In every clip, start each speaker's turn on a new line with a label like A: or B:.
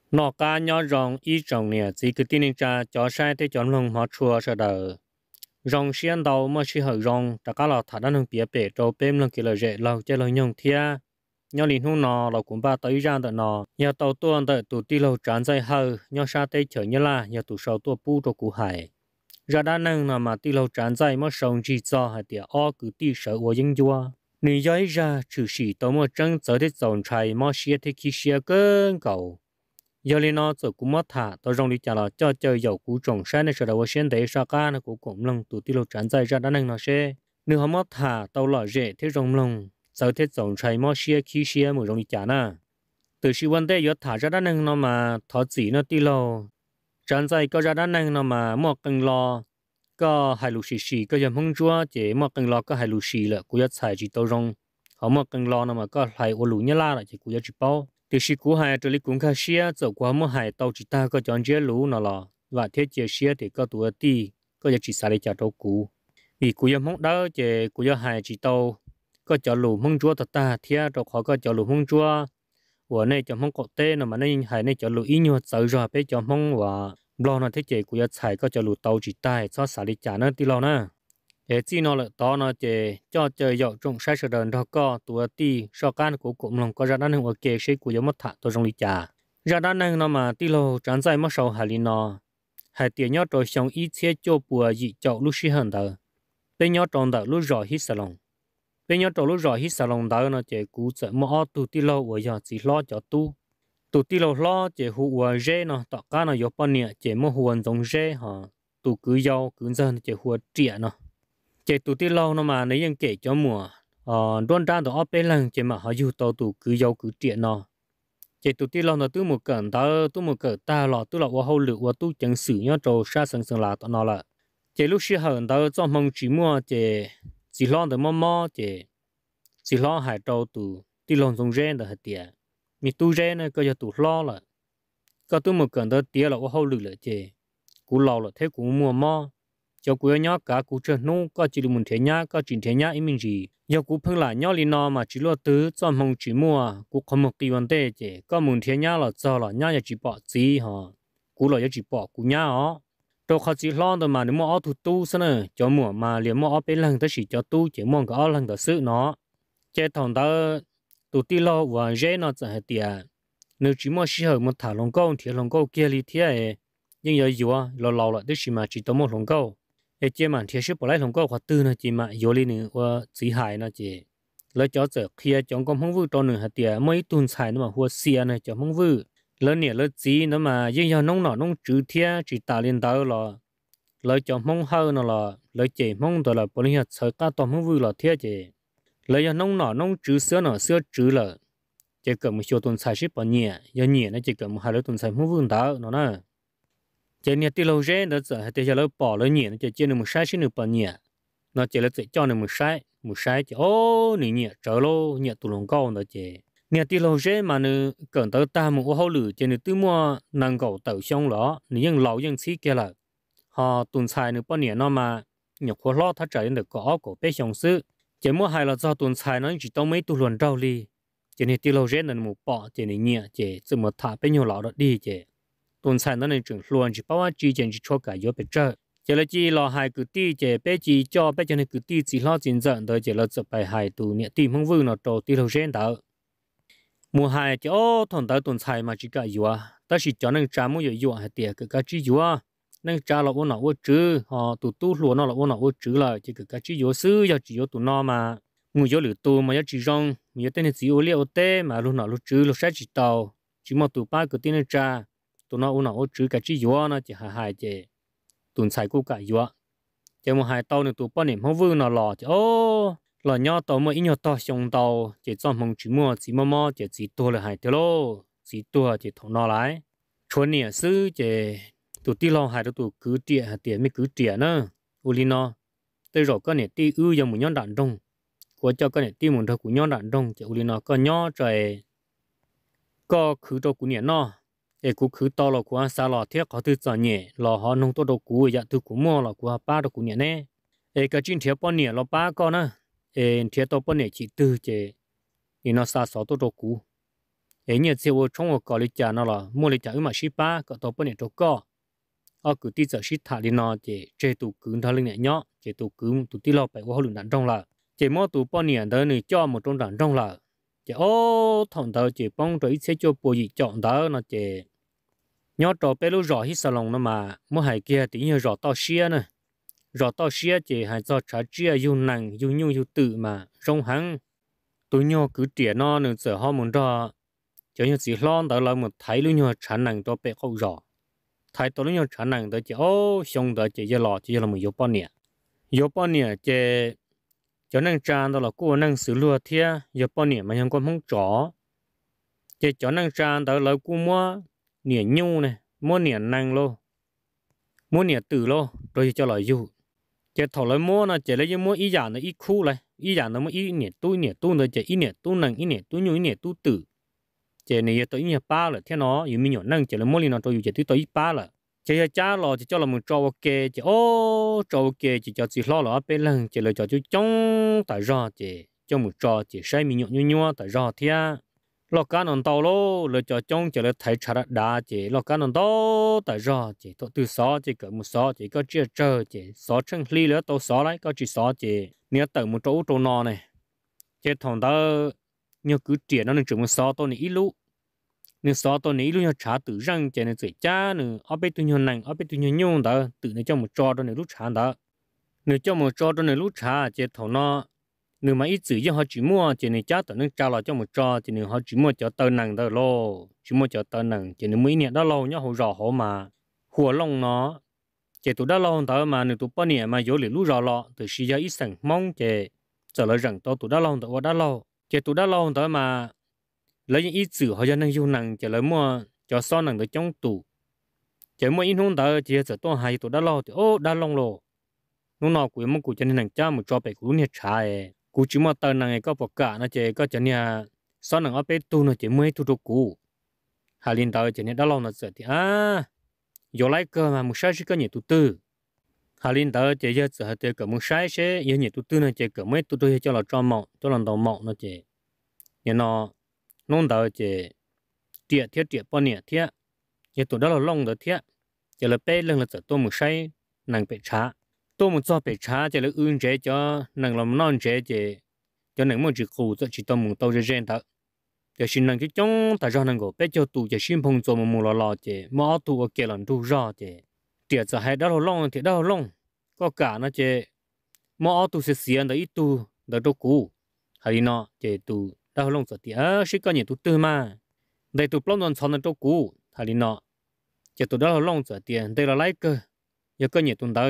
A: nó cá nhỏ rong ý trồng nè chỉ cứ tin cha cho sai thế chọn lông họ chua sợ đời rong xiên đầu mà chỉ hở rong ta cá lò thả đan hông bía bể trâu bém lông kia là dễ lâu chơi lâu nhung thia nhau liền hung nọ là cũng ba tới ra đợt nọ nhau tàu tuôn đợt tụ ti lâu tràn dây hở nhau sa tây chở như là nhau tụ sầu tua pu cho cụ hải ra đan nâng nọ mà ti lâu tràn dây mà sông chỉ cho hai tiệt o cứ ti sợ của dân vua nị giấy ra trừ sĩ tàu mà trăng giờ thế dọn trái mà xia thế khi xia cơn cầu giờ lên nó giờ cũng mất thả tao rong đi chả là cho chơi dầu cú trồng sai nên sợ đầu sen để sa ca nó cũng lông tụ ti lâu tràn dây ra đan nâng nó xe nếu họ mất thả tao lọ rễ thế rong lông giờ thế dọn trái mà xia khi xia mà rong đi chả na từ khi vấn đề giờ thả ra đan nâng nó mà thọ chỉ nó ti lâu tràn dây có ra đan nâng nó mà mua cần lo có hai lũ xì có giờ mong chúa chỉ mua cần lo có hai lũ xì là cú giờ xài chỉ tao rong họ mua cần lo nó mà có hai ô lũ nhá la là chỉ cú giờ chỉ bao từ khi cú hai trở lại cũng khá xia走qua mua hai tàu chỉ ta có chọn chế lũ nó là và thế chế xia thì có tuổi ti có giờ chỉ xài để trả trâu cú vì cú giờ mong đó chỉ cú giờ hai chỉ tàu có chọn lũ mong chúa thật ta thế rồi họ có chọn lũ mong chúa và này chọn mong cọt tê nó mà này hai này chọn lũ ít nhiều sợ rồi bé chọn mong và lo nó thế chế cú giờ xài có chọn lũ tàu chỉ ta cho xài để trả nó ti lo na để chỉ nó là đó nó chỉ cho chơi dạo trong sai sự đền đó có tuổi ti sau can của cụm lòng có ra đan hưng ở kề sẽ của giống mất thả tôi trong lý trà ra đan hưng nó mà ti lô trán dài mất sầu hải lý nó hải tiền nhớ rồi xong ít xe cho bùa dị chậu lúc xí hơn đó bên nhớ tròn đó lúc rõ hít salon bên nhớ tròn lúc rõ hít salon đó nó chỉ cú sợ mất tu ti lô ở giờ chỉ lo cho tu ti lô lo chỉ hù ở dễ nó tạo cá nó có bao nhiêu chỉ mất hùn giống dễ hả tu cứ giàu cứ dân chỉ hùa trẻ nó chỉ tụi ti lâu nó mà nếu như kể cho mùa đoan ra đó bên lần chỉ mà họ yêu tàu tụ cứ giàu cứ chuyện nó chỉ tụi ti lâu nó tu một cẩn ta tu một cẩn ta lọ tu lọ qua hậu lựu qua tu chẳng xử nhá trâu sa sừng sừng là tao nó là chỉ lúc xưa hận ta cho mong chỉ mua chỉ lo được mò chỉ lo hải trâu tụ ti lâu dùng gen được hết tiền mi tu gen này có giờ tụ lo là có tu một cẩn ta tiền là qua hậu lựu là chỉ cú lo là thế cú mua mò cho cú nhá cả cú chơi nô có chỉ được một thế nhá có chỉ thế nhá ý mình gì giờ cú phơi lại nhá liền nó mà chỉ lo tứ cho mong chỉ mua cú không một tí vấn đề chứ có một thế nhá là cho là nhá chỉ bỏ gì hả cú là chỉ bỏ cú nhá ó đâu khó chỉ lo đâu mà nếu mua thủ tu sao nữa cho mua mà liền mua bên lần tới chỉ cho tu chỉ mua cái lần tới sự nó chơi thằng đó tu ti lo và dễ nó sẽ hết tiền nếu chỉ mua xí hở một thả lồng câu thì lồng câu kia li thế nhưng giờ dù lâu lâu là tới chỉ mà chỉ tao một lồng câu cái chế mà thiệt sự bỏ lại không có khoa tư nữa chỉ mà vô lý nữa và chỉ hại nó chỉ lấy cho giờ kia chọn con không vui cho nữa hạt tiền mấy tuần xài nó mà hoa xia này chọn không vui lấy nè lấy chỉ nó mà nhưng giờ nông nọ nông chữ thiệt chỉ tạo lên đó là lấy chọn không hơn nó là lấy chỉ không đó là bỏ lên hạt sợi cá tôm không vui là thiệt chỉ lấy giờ nông nọ nông chữ xưa chữ là chỉ cần một số tuần xài ship bỏ nhẹ giờ nhẹ nó chỉ cần một hai lần tuần xài không vui đó nó nè chỉ nhà tiêu rẻ đó giờ thì giờ nó bỏ lấy nhẹ nó chỉ nên một sai xin được bao nhẹ nó chỉ là chỉ cho nên một sai chỉ ô nị nhẹ trở lô nhẹ tụ lồng câu đó chỉ nhà tiêu rẻ mà nó cần tới ta một hậu lử chỉ nên tự mua năng cầu tự xong đó nị những lâu những xí kia là họ tuần xài được bao nhẹ nó mà nhập kho lo thắt trở được có của bé xong sư chỉ mua hai là do tuần xài nó chỉ tao mấy tụ luận rau li chỉ nên tiêu rẻ nên một bỏ chỉ nên nhẹ chỉ chỉ một thả bé nhiều lão đó đi chỉ tuần sản nó nên chuyển luôn chỉ bảo chỉ chuyện chỉ cho cả yếu bị trợ chỉ là chỉ lo hai cứ ti chỉ bé chỉ cho bé cho nên cứ ti chỉ lo chính dẫn tới chỉ là tập bài hai tụ nhẹ tìm không vui nó trâu ti lâu sen đó mùa hai chỉ ô thằng tới tuần sản mà chỉ cả yếu ta chỉ cho nên trả mua yếu hay tiền cái chỉ yếu nên trả là ôn nào ôn chữ họ tụ tu luôn nó là ôn nào ôn chữ là chỉ cái chỉ yếu sư giờ chỉ yếu tụ nó mà người yếu lử tu mà yếu chỉ rong người tên là chỉ yếu liệu tê mà luôn nào lúc chữ lúc sai chỉ tàu chỉ một tụ ba cái tên là trả tụi nó uống chữ cái chữ yếu nó chỉ hai chỉ tuần sai cũng cả yếu chỉ một hai tàu nữa tụi bọn niệm không vương nó lò chỉ ô lò nhau tàu mà ít nhau tàu xong tàu chỉ cho mong chữ mua chỉ mò chỉ tua là hai tiêu lô chỉ tua chỉ thằng nó lại chuẩn nhỉ sư chỉ tụi ti lo hai tụi cứ tiền mới cứ tiền nữa uli nó tới rồi có nè ti ư giờ một nhóm đạn đông của cho có nè ti một thằng của nhóm đạn đông chỉ uli nó có nhỏ trời có khứ đồ của nè nó để cú khứ to là của sao là thiết có thứ chọn nhẹ là họ nông tô đồ cú dạ thứ cú mua là của ba đồ cú nhẹ nè để cái chuyện thiết bao nhẹ là ba con á để thiết to bao nhẹ chỉ tư chế thì nó sao sáu tô đồ cú ấy nhiều chiều trong một cỏ lịch trả nó là mua lịch trả mà ship ba có tàu bên này trâu co ở cứ tí giờ ship thả đi nó chỉ chơi tụ cứ thằng linh nhẹ nhọ chỉ tụ cứ tụ tí lo phải qua lượng đạn trong là chỉ mua tụ bao nhiêu đó này cho một trong đạn trong là chỉ ô thằng đó chỉ bông rồi sẽ cho bộ gì chọn đó nó chỉ nhớ trò bé lúc rõ hít salon nó mà mua hải kia tí nhiều rõ to xia nè rõ to xia chỉ hay do trả chia yêu nặng yêu nhung yêu tự mà rong hắn tôi nhớ cứ tiền nó nữa giờ họ muốn cho cho như chỉ lo đó là một thấy lúc nhớ khả năng đó bé không rõ thấy tôi lúc nhớ khả năng đó chỉ ô xong đó chỉ giờ lọ chỉ là một yếu bao nhiêu chỉ cho năng tràn đó là cô năng xử lừa thia yếu bao nhiêu màยังcòn không rõ chỉ cho năng tràn đó là cô mua nhẹ nhung này mua nhẹ năng luôn mua nhẹ tử luôn rồi cho là yêu chỉ thầu lấy mua nó chỉ lấy mua ý dạng nó ý khu này ý dạng nó mua ý nhẹ tu nó chỉ ý nhẹ tu năng ý nhẹ tu nhu ý nhẹ tu tử chỉ này tới ý nhẹ ba là thế nó yêu mình nhỏ năng chỉ là mua liền nó rồi chỉ tới ý ba là chỉ cha lo chỉ cho là một trò ok chỉ ô trò ok chỉ cho chỉ lo là bên lần chỉ là cho chú chống tại do chỉ cho một trò chỉ sai mình nhọ nhọ tại do thế lo cá non tàu lô là cho chống chỉ là thấy chả đá chỉ lo cá non tàu tại do chỉ tổ từ xó chỉ cỡ một xó chỉ có chia chờ chỉ xó chân ly nữa tàu xó đấy có chỉ xó chỉ nếu tận một chỗ nọ này chỉ thằng đó như cứ tiền nó nên chừng một xó tôi này ít lú nếu xó tôi này luôn trả tự răng chỉ nên dễ cha nữa ở bên tôi nhiều nặng ở bên tôi nhiều nhung đó tự nên cho một trò đó này lúc trả đó nếu cho một trò đó này lúc trả chỉ thằng nó nếu mà ít chữ họ chỉ mua chỉ nên cha tự nên trả lại cho một trò chỉ nên họ chỉ mua cho tờ nặng đó lô chỉ mua cho tờ nặng chỉ nên mấy年đó lâu nhá họ rõ họ mà hùa lông nó chỉ tụi đó lâu đó mà nếu tụi bao nhiêu mà vô liền lúc rõ lọ từ xí ra ít sẵn mong chỉ trở lại rằng tụi đó lâu tụi đó lâu chỉ tụi đó lâu đó mà lấy những ít chữ họ cho nên dùng nặng chỉ lấy mua cho so nặng để trong tủ chỉ mua ít hôm đó chỉ giờ tôi hay tụi đã lo thì ô đã long lo lúc nào cũng muốn cụ cho nên nặng cha một cho bé cụ nhiệt trái cụ chỉ mua tờ nặng có bọc cả nó chỉ có cho nên so nặng ở bên tu nó chỉ mua tu đồ cụ hà liên đó chỉ nên đã lo nó giờ thì giờ lấy cơ mà một sai chỉ có nhiều tu tư hà liên đó chỉ giờ giờ thì có một sai sẽ giờ nhiều tu tư nó chỉ có mấy tu tư cho là cho mộng cho là đầu mộng nó chỉ nhưng nó đó chỉ tiệt bao nhiêu tiệt giờ tụi đó là long đó tiệt giờ là bé lần là tôi một say nàng bị trả tôi một cho bị trả giờ là ương chế cho nàng làm non chế chỉ cho nàng một chỉ cụ chỉ tôi một tàu trên đó giờ xin nàng cái trong tại sao nàng có bé cho tụi giờ xin phong cho một lò chỉ mà tụi ở kia làm tụi rõ chỉ tiệt giờ hay đó là long thì đó là long có cả nó chỉ mà tụi sẽ xiên đấy tụi đó đâu cũ hay nó chỉ tụi đó long giờ thì sẽ có nhiều tụi tư mà đây tụi plong non chọn nó đâu cũ hay nó chỉ tụi đó là long giờ tiền đây là lấy cơ giờ có nhiều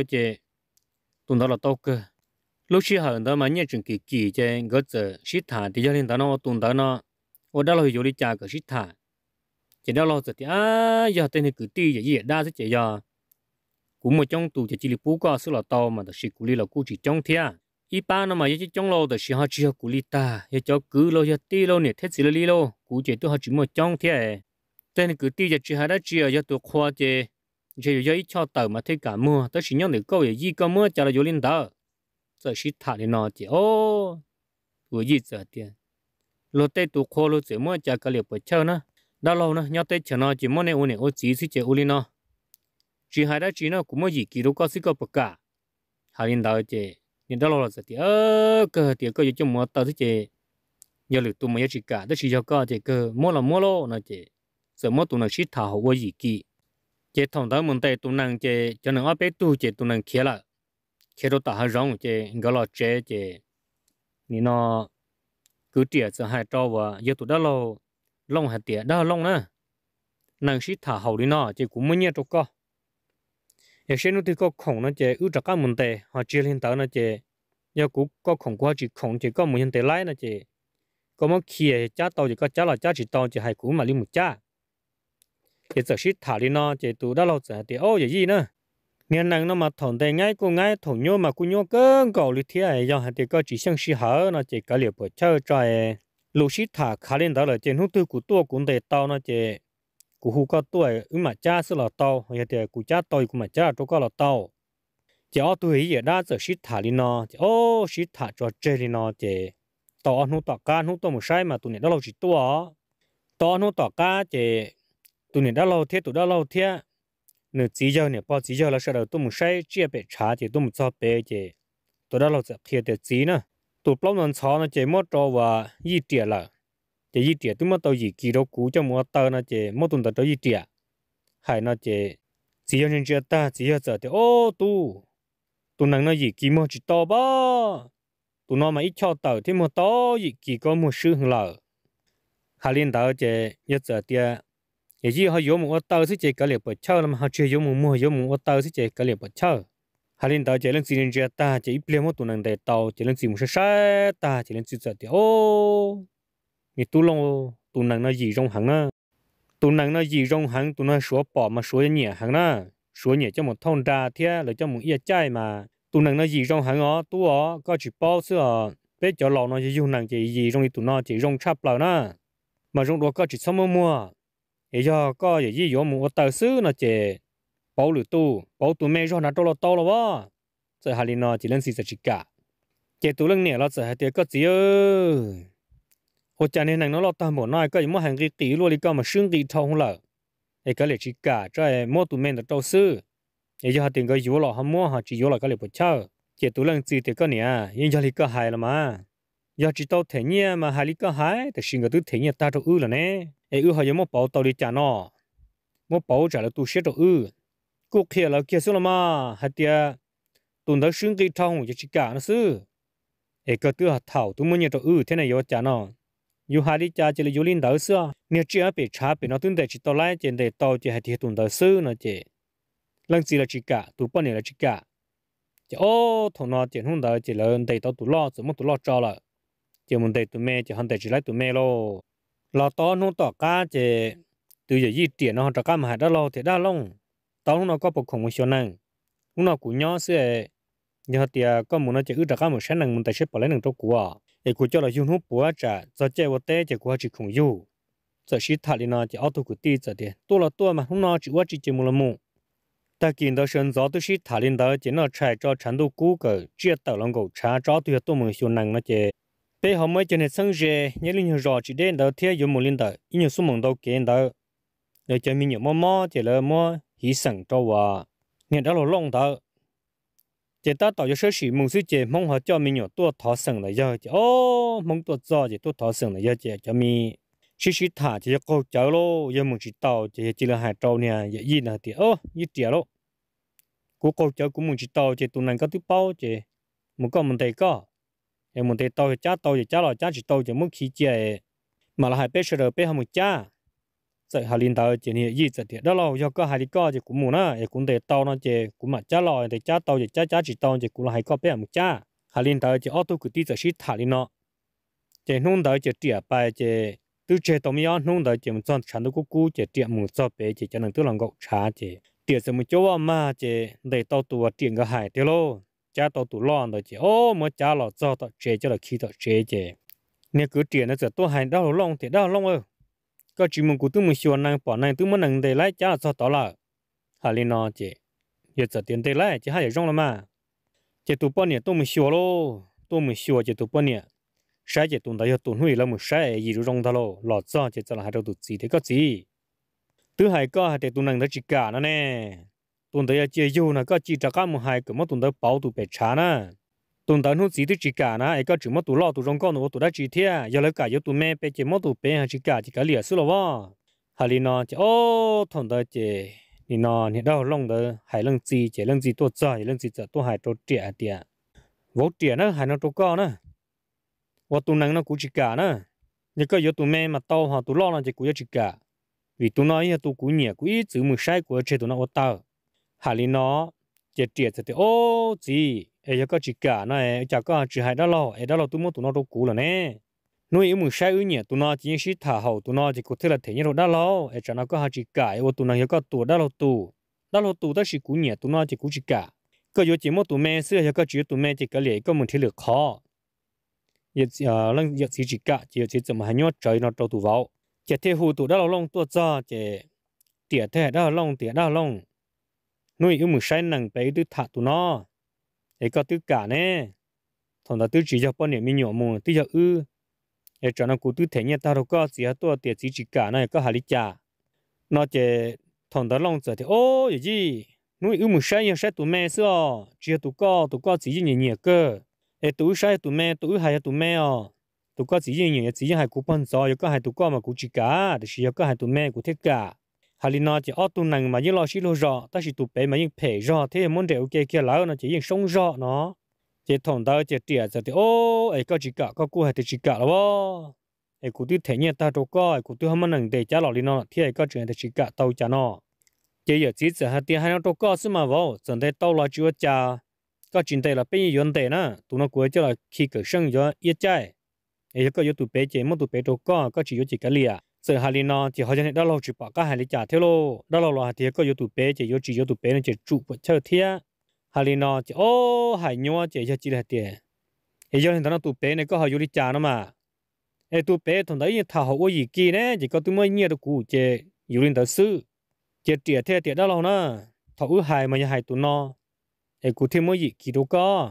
A: tụi đó là tao cơ lúc xưa họ đó mà nhớ chừng kỳ kỳ chứ có giờ xít thả thì cho nên nó tụi đó nó ở đó là hiểu đi trả cái xít thả chỉ đó là giờ thì giờ tên này cứ ti giờ gì đa sẽ chỉ giờ cũng một trong tụi chỉ là bố có số là tao mà được xử lý là cũng chỉ trong thế ít ba nó mà chỉ trong lâu được họ chỉ xử lý ta giờ cho cứ lâu giờ ti lâu nè thế xử lý lâu cũng chỉ tôi họ chỉ một trong thế tên cứ ti giờ chỉ hai đó chỉ giờ tôi khoa chứ chỉ giờ ít cho tàu mà thấy cả mua tới chỉ nhau để câu gì có mua cho là vô linh đó giờ xí thả đi nó chỉ ô tuổi gì giờ tiền lô tê tụ khoa lô chỉ mua cho cái liệu bớt chơi nữa đó lâu nữa nhau tê chờ nó chỉ mua này ô chỉ xí chỉ ô linh nó chỉ hai đó chỉ nó cũng mua gì kỳ đâu có xí có bớt cả hai linh đó chỉ nhưng đó lâu là giờ tiền cơ tiền cơ cho mua tàu chỉ giờ lực tụ mua chỉ cả đó chỉ cho có chỉ cơ mua là mua lô nó chỉ giờ mua tụ nó xí thả hồ gì kỳ chế thông đó muốn tay tụ năng chế cho nên ở bên tu chế tụ năng kia là kia đó ta rong chế gọi là chế nó cứ tiệt giờ hai trâu và giờ tụ đó lâu long hạt tiệt đó long nữa năng sĩ thả hậu đi nó chế cũng mới nhớ trâu co giờ xem nó thì có khổng nó chế ưu các muốn tay họ chia lên tới nó chế giờ cũng có khổng qua chỉ khổng chế có muốn hiện tại lái nó chế có một kia cha tàu chỉ có cha là cha chỉ tàu chỉ hai cũng mà đi một cha cái giờ shit thả đi nó chỉ tụ đã lâu rồi thì ô gì nữa nên năng nó mà thằng đây ngay cô ngay thằng nhô mà cô nhô cơn cầu lì thế này do thì có chỉ sang xí hở nó chỉ cái liệu bữa chơi trời lũ shit thả khá lên đó là trên hút tư của tua cũng để tao nó chỉ của hú có tuổi mà cha sẽ là tao hay thì của cha tôi cũng mà cha tôi có là tao chỉ ở tuổi gì đã giờ shit thả đi nó chỉ ô shit thả cho chơi đi nó chỉ tao ăn hút tao can hút tao một sai mà tụi này đó lâu chỉ tua to nó tỏ cá chế tụi này đã lâu thế tụi đã lâu thế nửa chỉ giờ nè bao chỉ giờ là sau đó tụi mình sai chia bể trả chế tụi mình cho bể chế tụi đã lâu sẽ thiệt để chỉ nữa tụi bao lần sau nó chế mất trâu và y tiệt là chế y tiệt tụi mất tàu gì kỳ đâu cũ cho mất tàu nó chế mất tụi tàu y tiệt hay nó chế chỉ giờ nhân chế ta chỉ giờ giờ thì ô tụi năng nó gì kỳ mất chỉ tàu ba tụi nó mà ít cho tàu thì mất tàu gì kỳ có một sự hưởng lợi hà liên tàu chế giờ giờ thì也是họ有木刀是这个了不巧了嘛，họ chưa有木刀是这个了不巧，哈林刀这人只能这打，这一边我都能得刀，这人只么是晒打，这人只做的哦，你都弄都能那易容行呢，都能那易容行，都能说饱嘛，说也行呢，说也叫么通达天，了叫么一ใจ嘛，都能那易容行哦，都哦，ก็只包是哦，别叫老那就用能这易容都那这容差不了呢，嘛容多个只什么么？bây giờ có gì có một tờ sứ nó chỉ bảo lử bảo tụ mẹ cho nó đâu là to là vợ giờ hai linh nó chỉ lên xí chỉ cả chỉ tụ lưng nè nó giờ hai tiệt có gì ơi hồi cha nên nó lo tao một nói có gì mua hàng cái luôn đi có mà xương cái thau không lợ cái này chỉ cả cho mua tụ mẹ nó đâu sứ bây giờ hai tiền cái yếu là họ mua họ chỉ yếu là cái này bớt chơi chỉ tụ lưng gì thì có nè nhưng giờ thì có hai là mà giờ chỉ tao thấy nhẹ mà hai lý có hai thì xin cái thứ thấy nhẹ ta đâu là nè họ giống một bảo tàu đi trả nó một bảo trả là tu sửa đâu cuộc kia là kia số là mà hai tia tuần đó xương cái thòng chỉ cả nó sư cái thứ hạt thảo tu muốn nhớ đâu thế này yếu trả nó yếu hai đi trả chỉ là yếu linh đó xưa nếu chỉ ở bị trả bị nó tuần đấy chỉ tàu lái trên đấy tàu chỉ hai tia tuần đó sư nó chỉ lần gì là chỉ cả tu bao nhiêu là chỉ cả chỉ thằng nó chỉ không đó chỉ là đấy tàu tu lo chỉ muốn tu lo cho là chỉ muốn đấy tu mẹ chỉ hắn đấy chỉ lấy tu mẹ lo lo to nó to cá chế từ giờ di chuyển nó cho cá mà đã lo thì đã long tao nó có bộ khung một số năng nó cũng nhỏ xíu giờ thì có muốn nó chỉ ước cá một số năng muốn tại xếp bỏ lấy năng trong của để của cho là dùng hút bùa trả giờ chơi vô té chỉ của chỉ khung yêu giờ xí thà đi nó chỉ auto của ti giờ thì to mà không nó chỉ qua chỉ một là một ta kiến đó sơn gió tôi xí thà lên đó chỉ nó chạy cho trình độ cũ cái chia tàu lòng cầu trả cho tôi tôi một số năng nó chỉ bây họ mới cho nên sinh ra những linh rõ chỉ đến đầu tiên dùng một linh đạo những số mong đầu kiến đạo để cho mình nhiều mò chỉ là mò hy sinh cho và những đó là long đạo chỉ ta tạo cho sự sự mong sự chỉ mong họ cho mình nhiều tua thọ sinh là giờ chỉ mong tua cho chỉ tua thọ sinh là giờ chỉ cho mình sự thả chỉ có cháu lo giờ mong chỉ tạo chỉ là hai trâu nè giờ gì là thì như tiền lo cố cô cháu cũng mong chỉ tạo chỉ tụi này có thứ bao chỉ một con mình thấy có em muốn thấy tàu thì cha là cha chỉ tàu chỉ muốn khí chế mà là hai bé sờ bé không một cha vậy hai linh tàu chỉ này gì vậy đó là do có hai đứa con thì cũng muốn em cũng thấy tàu nó chỉ cũng mà cha lo thì cha tàu thì cha chỉ tàu thì cũng là hai con bé một cha hai linh tàu chỉ auto cứ đi giờ xí thả đi nó chỉ nông tàu chỉ tiệt bài chỉ từ chế tàu miao nông tàu chỉ một chọn sản xuất cũ chỉ tiệt một cho bé chỉ cho nên tôi làm gạo trà chỉ tiệt rồi một chỗ mà chỉ để tàu tua tiệt cái hải tiêu lo cha tàu tụ lon đó chứ mà cha lọ cho tàu chế cho là khi tàu chế chứ nếu cứ tiền nó sẽ tôi hành đau lông thì đau lông ơi có chỉ muốn cụ tôi muốn xua năng bỏ năng tôi muốn năng để lấy cha cho tàu là hà liên nó chứ giờ giờ tiền để lấy chứ hai giờ rong là mà chứ tụ bao nhiêu tôi muốn xua lô tôi muốn xua chứ tụ bao nhiêu sai chứ tụ đó giờ tụ nuôi là một sai gì rồi rong đó lô lọ cho chứ cho là hai đầu tụ gì thì có gì thứ hai có hai tụ năng đó chỉ cả nó nè tuần tới chơi yêu nó có chỉ cho các một hai cái mất tuần tới bảo tụ bể trà nè tuần tới nó chỉ tới chỉ cả nè cái chỉ mất tụ lo tụ rong con nó tụ đã chỉ thế giờ lấy cả yêu tụ mẹ bể chỉ mất tụ bể hay chỉ cả liền xưa rồi hà li nó chỉ thằng tới chỉ ni nó ni đâu long tới hai lần gì tôi chơi lần gì tôi hai tôi trẻ trẻ vô trẻ nó hai nó tôi con nè vô tụ năng nó cũng chỉ cả nè nhưng có yêu tụ mẹ mà tao họ tụ lo nó chỉ cũng chỉ cả vì tụ nói tụ cũng nhẹ cũng ít chữ một sai của chế tụ nó ở tao hà li nó chỉ tiệt thì gì ấy có chỉ cả này chả có chỉ hai đó lo tụi nó đâu cũ rồi nè nuôi một sai nhỉ tụi nó chỉ sĩ thả hậu tụi nó chỉ có thể là thế nhau đó lo ấy chẳng nó có hai chỉ cả ấy tụi nó có tụi đó lo tụi đó chỉ cũ nhỉ tụi nó chỉ cũ chỉ cả có yếu chỉ một tụi mẹ xưa có chỉ tụi mẹ chỉ cái lệ có một thế lực khó lần chỉ cả chỉ怎么还要trời nó đâu tụi vào chỉ thế hồ tụi đó lo long tụi cho chỉ tiệt thế đó long nuôi một sai năng bé tứ thả tụi nó ấy có tứ cả nè thằng đó tứ chỉ cho bao nhiêu mình nhỏ mù tứ cho để cho nó cụ tư thể nhẹ ta đâu có gì hết tôi tiền chỉ cả này có hà lý trả nó chỉ thằng đó long giờ thì ô gì nuôi một sai tụi mẹ xưa chỉ tụi có chỉ nhẹ nhẹ cơ để tụi sai tụi mẹ tụi hay tụi mẹ tụi có chỉ nhẹ nhẹ chỉ hay cụ phân rõ có hay tụi có mà cụ chỉ cả thì chỉ có hay tụi mẹ cụ thiết cả hà lý nó chỉ ở tụi năng mà như lo xí lo rõ ta chỉ tụi bé mà những phải rõ thế muốn để ok kia lão nó chỉ những sống rõ nó chỉ thằng đó chỉ tiệt giờ thì ô ấy có chỉ cả có cụ hay thì chỉ cả đó ấy cụ tư thể nhẹ ta đâu có cụ tư không năng để trả lại nó thì ấy có chuyện thì chỉ cả tàu trả nó chỉ giờ chỉ giờ hai tiền hai nó đâu có xí mà vào giờ đây tàu là chưa trả có chuyện đây là bây giờ đây nè tụi nó cuối cho là khi cởi sân cho ít trái ấy có tụi bé chỉ muốn tụi bé đâu có chỉ có cái lìa giờ hai nó chỉ họ cho nên đó lâu chỉ bảo các hai lý trả theo lô đó lâu là thì có tụi bé chỉ có tụi bé nó chỉ trụ vật chơi thiệt hai nó chỉ ô hai nhau chỉ là tiền ấy cho nên nó tụi bé này có họ lý trả nó mà ấy tụi bé thằng đấy thảo họ gì kia nè chỉ có tụi mới nhiều được cụ chỉ lý đó sư chỉ tiền theo tiền đó lâu nè thảo hai mà hai tụi nó ấy cụ thêm mới gì kia đâu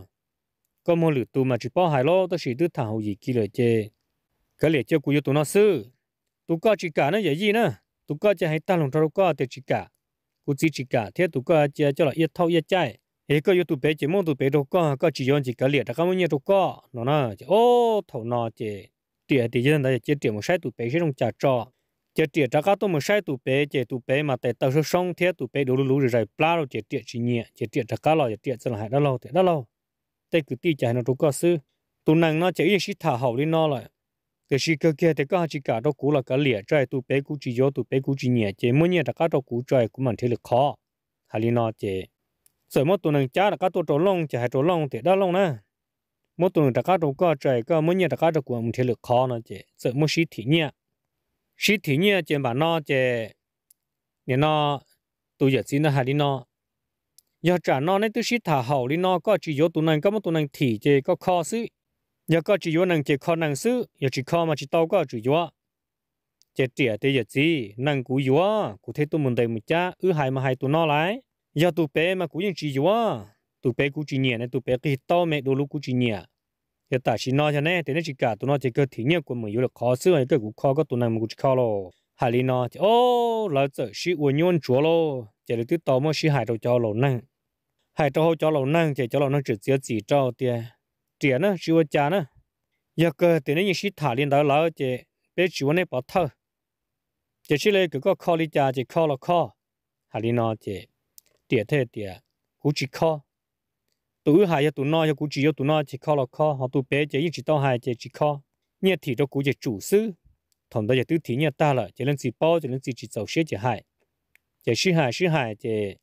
A: có một lượt tụi mà chỉ bảo hai lô tôi chỉ tụi thảo gì kia rồi chứ cái liệt cho cụ tụi nó sư tụi có chỉ cả nó gì nữa tụi có chỉ hay ta lòng trâu có thì chỉ cả cụ chỉ cả thế tụi có chỉ cho là ít thâu ít chạy ấy có tụi bé chỉ mong tụi bé đâu có chỉ dùng chỉ cái liệt các món nhiều đâu có nó ô thầu nó chỉ tiền thì dân đấy chỉ tiền một sai tụi bé sẽ không trả cho chỉ tiền trả các tụi một sai tụi bé mà tại tao sống thế tụi bé đủ lú rồi pla rồi chỉ tiền chỉ nhẹ chỉ tiền trả các lo chỉ tiền sẽ là đó lâu tại cứ ti chạy nó đâu có sư tụi nàng nó chỉ ít xí thả hậu đi nó lại cái gì cơ kia thì có chỉ cả đó cũ là cái liệt trái tụi bé cũ chỉ do tụi bé cũ chỉ nhẹ chỉ mỗi nhẹ là cái đó cũ trái cũng mình thấy được khó hay là nó chỉ rồi mỗi tuần năng trả là cái tổ trâu lông chỉ hay trâu lông thì đó lông nè mỗi tuần là cái trâu có trái có mỗi nhẹ là cái đó cũng mình thấy được khó nó chỉ rồi mỗi xí thị nhẹ chỉ bản nó chỉ nên nó tụi giờ xin nó hay nó giờ trả nó nên tụi xí thả hậu đi nó có chỉ do tụi năng có mỗi tuần năng thị chỉ có khó xí giờ có chỉ có năng chỉ khó năng sư giờ chỉ khó mà chỉ tao có chỉ có chỉ trẻ thì giờ gì năng cú yếu cú thấy tụi mình đầy một cha hai mà hai tụi nó lại giờ tụi bé mà cú những chỉ yếu tụi bé cú chỉ nhẹ này tụi bé cái tao mẹ đồ lúc cú chỉ nhẹ giờ ta chỉ nói cho nên thì nó chỉ cả tụi nó chỉ cái thí nghiệm của mình yếu là khó sư hay cái cú khó có tụi năng mà cú chỉ khó lo hai lý nó thì ô là giờ sĩ uốn nhon chúa lo chỉ là tụi tao mà sĩ hai đầu cho lâu năng hai đầu cho lâu năng chỉ cho lâu năng chỉ cho tiền tiền nữa chỉ cha nữa giờ cơ tiền này chỉ thả lên đó là chỉ bé chỉ này bảo thơ chỉ là cái có kho đi cha chỉ kho là kho hà đi nó chỉ tiền thế tiền cũng chỉ kho tụi hai tụi nó cũng chỉ tụi nó chỉ kho là kho họ tụi bé chỉ tao hai chỉ kho nhẹ thì đó cũng chỉ chủ sư thằng đó giờ tứ thì nhẹ ta là chỉ lên chỉ bao chỉ lên chỉ giàu xe chỉ hai chỉ hai chỉ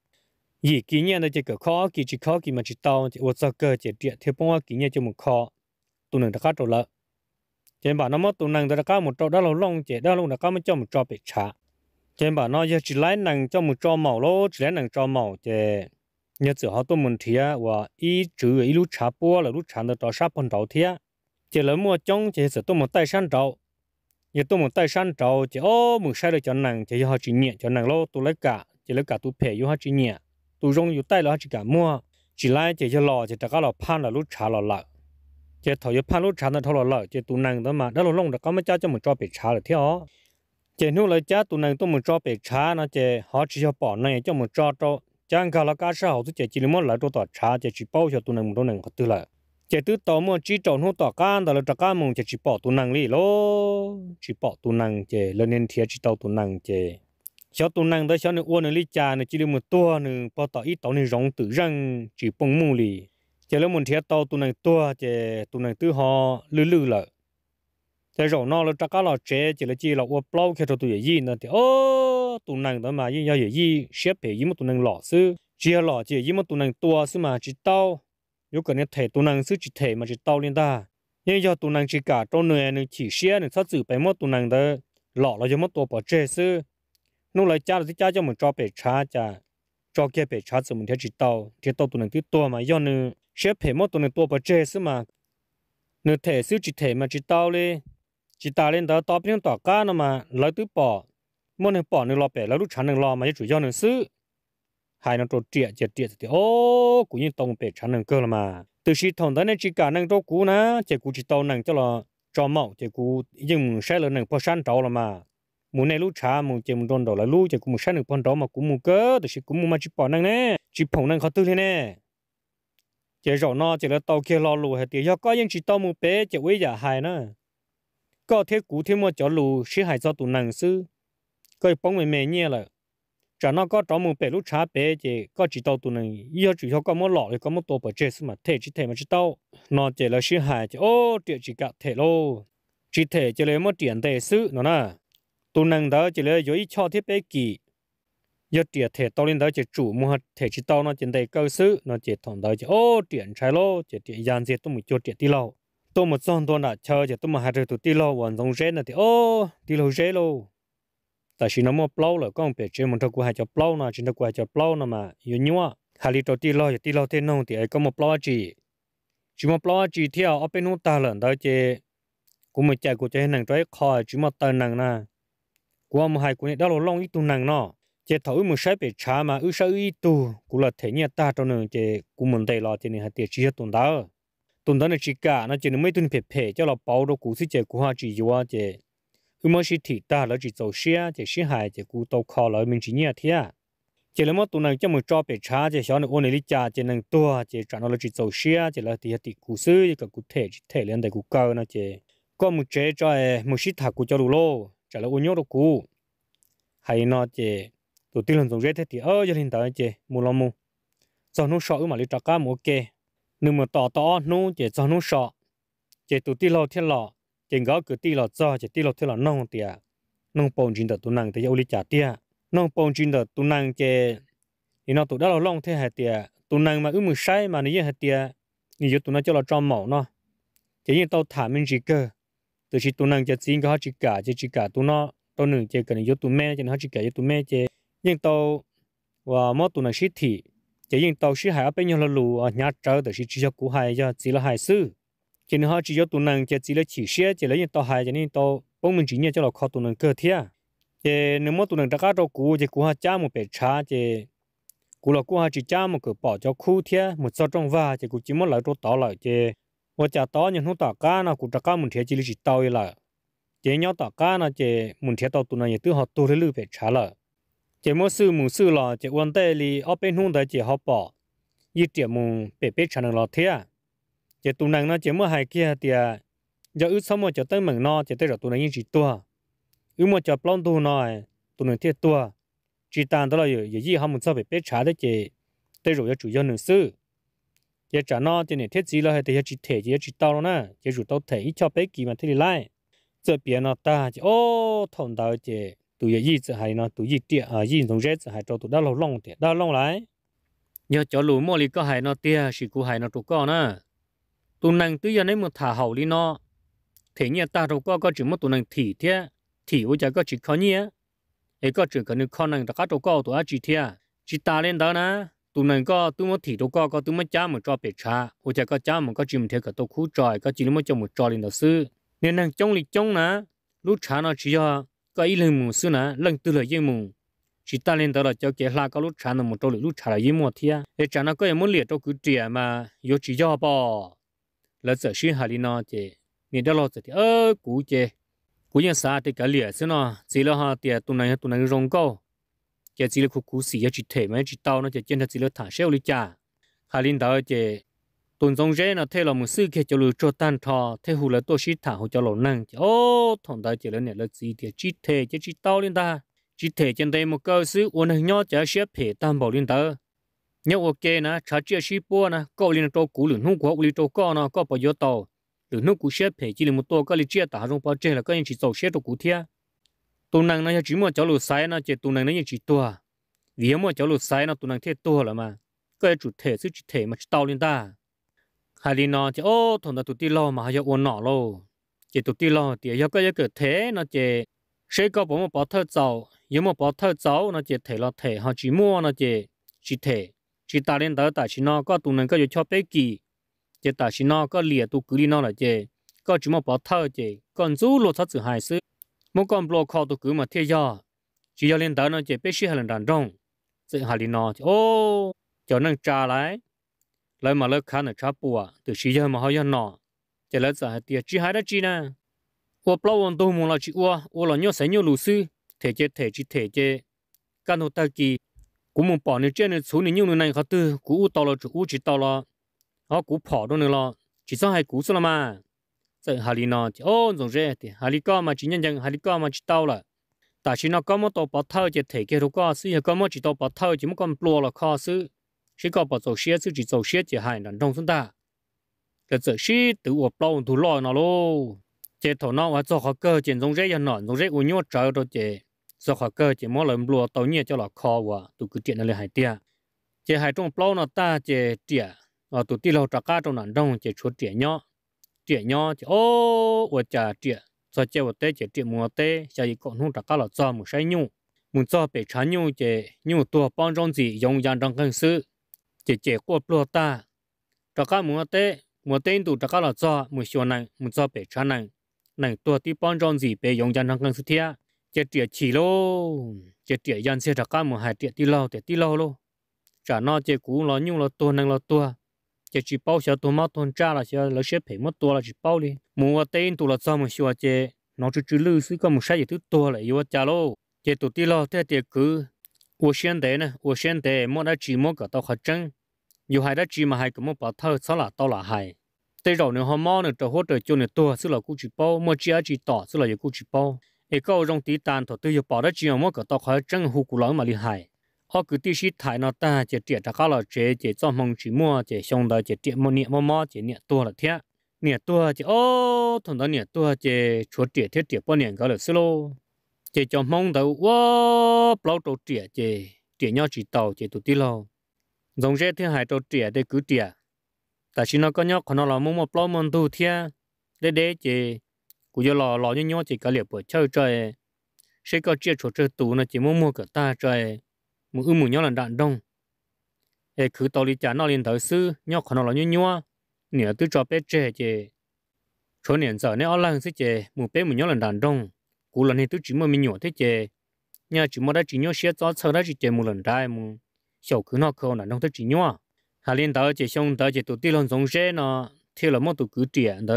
A: gì kỹ nhiên là chỉ cái khó chỉ khó mà chỉ tao chỉ ô cơ chỉ điện theo phong kỹ nhiên cho một khó tụi mình đã cắt rồi lợ trên bảo nó mất tụi mình đã cắt một trâu đó là lông chỉ đó luôn đã cắt một cho một trâu bị trả trên bảo nó giờ chỉ lấy năng cho một trâu màu lô chỉ lấy năng trâu màu chỉ nhớ chỉ họ tụi mình thìa và ý lúc trả búa là lúc trả được trâu sát phần trâu thìa chỉ lấy mua trống chỉ sử tụi mình tay săn trâu giờ tụi mình tay săn trâu chỉ mình sai được cho năng chỉ họ chỉ nhẹ cho năng lô tụi lấy cả chỉ lấy cả tụi phê yêu họ chỉ nhẹ tụi rong yêu tay là chỉ cả mua chỉ lấy chỉ cho lò chỉ tất cả là pan là lúc trả là lợ chỉ thầu yêu pan lúc trả là thầu là lợ chỉ tụi nàng đó mà đó là lông đó có mấy cha cho một cho bị trả là thế ó chỉ nếu là cha tụi nàng tụi một cho bị trả nó chỉ họ chỉ cho bỏ này cho một cho chẳng cả là cá sấu thì chỉ muốn là cho tọt trả chỉ bao cho tụi nàng một nàng có tư là chỉ từ tàu mua chỉ trồng hỗ tọt can đó là tất cả mùng chỉ bỏ tụi nàng đi lô chỉ bỏ tụi nàng chỉ lên nên thiệt chỉ tàu tụi nàng chỉ cho tụi nàng đó cho nên uốn lý cha này chỉ được một tua nữa bao tao ít tao này rong tự răng chỉ bông mù lì chỉ là một thiệt tao tụi nàng tua chỉ tụi nàng tự họ lư lại chỉ rồi nó là tất cả là trẻ chỉ là uốn bao khi cho tụi gì nữa thì tụi nàng đó mà như gì xếp về gì mà tụi nàng lọ sư chỉ lọ chỉ gì mà tụi nàng tua sư mà chỉ tao nếu cần thể tụi nàng sư chỉ thể mà chỉ tao lên ta nhưng do tụi nàng chỉ cả trong người này chỉ xếp này sát xử phải mất tụi nàng đó lọ là cho mất tua bỏ trẻ sư nô lại cha thì cha cho mình cho bể cha cho kia bể cha mình theo chỉ tàu tụi này cứ tua mà do nữa xếp hệ mất tụi này tua bờ chế xứ mà nữa thể xứ chỉ thể mà chỉ tàu lên chỉ ta lên đó tao bên tao cá nó mà lấy tứ bỏ muốn này bỏ nữa lo bể lấy lúc chán nữa lo mà chủ do nữa xứ hai nó trộn triệt thì cũng như tông bể chán nữa cơ là mà từ khi thằng đó này chỉ cả năng trâu cũ na chỉ cũ chỉ tàu năng cho là cho mạo chỉ cú nhưng sẽ là nâng phò san trâu là mà muốn này lú chả muốn chỉ muốn đòn đầu là lú chỉ cú muốn san nâng phò trâu mà cú muốn cớ thì cú muốn mà chỉ bỏ nâng nè chỉ phồng nâng khó tư thế nè chỉ rõ nó chỉ là tàu kia lo lù hay thì do có những chỉ tàu muốn bé chỉ với giả hại nữa có thế cú thế mà cho lù sẽ hại cho tụi nâng sư cái bóng mày mày nhẹ là chả nó có trong một bể lúc chả bể chỉ có chỉ tàu tụi này yêu chỉ có một lọ thì có một tổ bể chết mà thể chỉ thể mà chỉ tàu nó chỉ là sự hại chỉ ô tiền chỉ cả thể lô chỉ thể chỉ là một tiền đề sự nó nè tụi này đó chỉ là dưới cho thiết bể kỳ yêu tiền thể tàu lên đó chỉ chủ mua thể chỉ tàu nó chỉ đề cơ sự nó chỉ thằng đó chỉ ô tiền trái lô chỉ tiền gian gì tôi một chỗ tiền tí lô tôi một son tôi đã chơi chỉ tôi một hai rồi tụi tí lô hoàn giống rét là thì ô tí lô rét lô tại vì nó mua plau là con bé chơi một thằng của hai cho plau nó chỉ thằng của hai cho plau nó mà yêu nhua hai lít đầu tí lo thế nông thì ai có một plau chỉ một plau chỉ theo ở bên nông ta lần đó chơi cũng một chạy của chơi nàng trái khỏi chỉ một tờ nàng nè của một hai của này đó là long ít tu nàng nó chơi thổi một sai bị chả mà sai ít tu cũng là thế nhẹ ta trong nàng chơi cũng muốn đây lo chơi này hai tiền chỉ tuần đó là chỉ cả nó chỉ nó mấy tuần phê cho là bao đồ cũng sẽ chơi của hai chỉ yêu chơi mà chỉ thị ta là chỉ走xe chỉ xe hải chỉ cú tàu kho là mình chỉ nhớ thế à chỉ là một tuần này cho một cho bị trả chỉ xóa nó ôn lại trả chỉ năng tua chỉ trả nó là chỉ走xe chỉ là thì cú sư cái cú thể chỉ thể lên đây cú cao nó chỉ có một chế cho một sĩ thạc cú cho đủ lô chỉ là ôn nhớ được cú hay nó chỉ tụi tiêu lần dùng rét thế thì giờ hiện tại chỉ mua lo mua cho nó sợ mà lấy trả cá mua kê nhưng mà tỏ nó chỉ cho nó sợ chỉ tụi tiêu lo thiên lọ chỉ có cứ tí lọt cho chỉ tí lọt thế là nông tiệt nông bồn chín đợt tụi nàng thì yêu lý trả tiệt nông bồn chín đợt tụi nàng chỉ thì nó tụi đó là long thế hạt tiệt tụi nàng mà mười sai mà như hạt tiệt như tụi nó cho là trong mẫu nó chỉ như tao thả mình chỉ cơ từ khi tụi nàng chỉ có chỉ cả tụi nó tụi nữ chỉ cần như tụi mẹ chỉ nó chỉ cả như tụi mẹ chỉ nhưng tao và mỗi tụi nàng xí thị chỉ nhưng tao xí hại ở bên nhau là lù ở nhà trời từ chỉ cho cú hại cho chỉ là hại sư chỉ nên họ chỉ cho tụi nàng chỉ là chỉ xe chỉ lấy những tàu hải cho nên tàu bông mình chỉ nhớ cho là khó tụi nàng cơ thế chỉ nếu mà tụi nàng đã có đâu cũ chỉ cũ họ trả một bể trà chỉ cũ là cũ họ chỉ trả một cái bỏ cho khu thế một số trong va chỉ cũ chỉ muốn lại đồ tàu lại chỉ và trả tàu nhưng không tàu cá nào cũ trả cá một thế chỉ là chỉ tàu lại chỉ nhau tàu cá nào chỉ một thế tàu tụi nàng chỉ tự họ tu lấy lư bể trà lại chỉ một sư là chỉ quan tâm li ở bên hông đấy chỉ họ bỏ ít điểm một bể trà là thế chỉ tụi nàng nó chỉ mua hai kia thì giờ ước xong mà cho tới mảng nó chỉ tới rồi tụi nàng chỉ tua ước mà cho plon tu nó tụi nàng thiết tua chỉ tàn đó là gì họ muốn sao phải biết trả đấy chỉ tới rồi chủ yếu nữ sư chỉ trả nó chỉ này thiết gì là thì chỉ thể chỉ tao nó chỉ chủ tao thể cho bé kỳ mà thế lại这边呢大就同到这tụi gì chỉ hay nó tụi gì tiệt gì giống rét chỉ hay cho tụi đó lâu long tiệt đó long lại nhớ cho lũ mua li có hay nó tiệt chỉ có hay nó tụi con nè tụi nàng tự nhiên một thả hậu đi nó thế nhẹ ta đâu có chỉ một tụi nàng thế với chả có chỉ khó nhẹ ấy có chỉ cần con nàng ta đâu có tụi chỉ thế chỉ ta lên đó nè tụi nàng có tụi một đâu có tụi một cha một cho bể trà với chả có cha một có chỉ một thế cả tụi khu tròi có chỉ một cho một trò lên đó sư nên nàng trong lịch trong nè lúc trà nó chỉ cho có ý lần mù sư nè lần từ lời yên mù chỉ ta lên đó là cho cái là có lúc trà nó một trò lúc trà là yên mù thế ấy trà nó có một liệt cho cứ trẻ mà yếu chỉ cho bỏ là giờ xuyên hà đi nó chứ nhìn đó là thì cú chứ cú như sao thì cái liệt xí nó chỉ là họ thì tụi này rong câu chứ chỉ là cú xì chỉ thể mà chỉ tao nó chỉ chân thật chỉ là thả xéo đi chả hà đi đó chứ tụi rong rễ nó theo là một sự kia cho lừa cho tan thọ theo hù là tôi xí thả hù cho lỗ năng chứ thằng đó chỉ là này là gì thì chỉ thể chứ chỉ tao lên ta chỉ thể trên đây một cơ sự uốn hình nhỏ chả xếp thể tam bảo lên ta nhớ ok nè trả chia ship bua nè có liên tô cũ lửa nút của liên tô co nó có bao nhiêu tàu lửa nút của ship phải chỉ là một tô có liên chia tả trong bao trên là có những chỉ tàu ship đồ cũ thia tụ năng nó chỉ mua cháu lửa sai nó chỉ tụ năng nó chỉ tua vì mua cháu lửa sai nó tụ năng thiết tua là mà cái chủ thể sự chỉ thể mà tàu liên ta hai liên nó chỉ thằng đó tụ ti lo mà hay uốn nọ lo chỉ tụ ti lo thì có cái thế nó chỉ sẽ có một bảo thợ giàu nếu một bảo thợ giàu nó chỉ thể là thể họ chỉ mua nó chỉ thể chỉ ta lên đó ta chỉ nó có tụi mình có cho bé kỳ chỉ ta chỉ nó có liệt tụi cứ đi nó là chỉ có chỉ một bảo thơ chỉ còn chú lột thắt sự hại sự một con block kho tụi cứ mà theo do chỉ cho lên đó nó chỉ bé xí hay là đàn rong sự hại đi nó cho nên trả lại mà lấy khăn ở trả bùa từ xí giờ mà họ giờ nọ chỉ lấy giờ tiền chỉ hai đó chi nè 我不问都摸了去我了鸟生鸟路斯，提这，干头大吉，古木保你这呢处理鸟路那个的，古到了就古知道了，古跑到你了，至少还古死了嘛。在哈里呢，总这的，哈里高嘛，今年讲哈里高嘛知道了，但是呢，高么到把头就提给他高是，高么知道把头就么咁多了考试，是个把做些自己做些就还能弄出的，这是对我包都老那喽。这头脑我做好个，见中这样难，中这我鸟找到这做好个，这么人路到年叫了考我，都个点那里还点，这还中包那大这点，都地老大家中难中这出点鸟就我家点，做这我带这点么带，下一个弄大家了做么晒鸟，么做被产鸟这鸟多帮中子用样当更是，这过不大，大家么带都大家了做么小人么做被产人。này tua tí bọn trong gì bé dùng chân năng căng sức thia chết tiệt chỉ lô chết tiệt dân xe đặc cam một hai tiệt tí lâu lô trả nó chết cũ nó nhung nó tua chết chỉ bao giờ tua máu tuần tra là sẽ lấy xếp phải mất tua là chỉ bao đi mua tên tụ là sao mà xua chết nó chỉ lư xí có một sai gì thứ tua lại yêu trả lô chết tụ tí lâu thế tiệt cứ我现在莫得只莫个到合真有还得只嘛还个莫把头操了到了还แต่เราเนี่ยhọ mòเนี่ยจะหัวใจจนเนี่ยตัวซึ่งเรากูจีป้อมัวจีอาจีต่อซึ่งเราอยู่กูจีป้อเอกก็ลงตีตานถอดตัวอยู่ป้อได้จีมัวก็ต่อคอยจังหูกูหลังมาลีหายเขาคือที่ชิดถ่ายนอตาเจเจียจากเราเจจอมงจีมัวเจชงได้เจเจียมัวเนี่ยมอเจเนี่ยตัวละเทียเนี่ยตัวเจถอนเนี่ยตัวเจชัวเจียเทียเจียป้อเนี่ยก็เลยสิโลเจจอมงเดาว่าเปล่าตัวเจียเจเนี่ยจีต่อเจตัวที่เราตรงเจที่หายตัวเจียได้คือเจียแต่ชินก็ยอกขนเรามุ่งมาปล้อมันดูเทียเด็ดเจกูจะรอย่อเจก็เหลียบเปิดเช่าใจใช้ก็เจียชัวเจตูนะเจมัวก็ตาใจมือย่อหลังดันดงคือตอริจานอเรียนเตอซื้อย่อขนเราย่อเนี่ยตัวจอเป็ดเจชวนเนี่ยเจอเนี่ยเอาหลังสิเจเป็ดมือย่อหลังดันดงกูหลังนี่ตัวจิมัวมีหยวดที่เจเนี่ยจิมัวได้จิย่อเสียจอเช่าได้จิเจมือหลังได้เฉาคือ nó เขาหนังต้องตัวจิย่อhà liên đạo chỉ xong đạo chỉ tụt đi lần giống thế nó theo là một tụt cứ tiền đó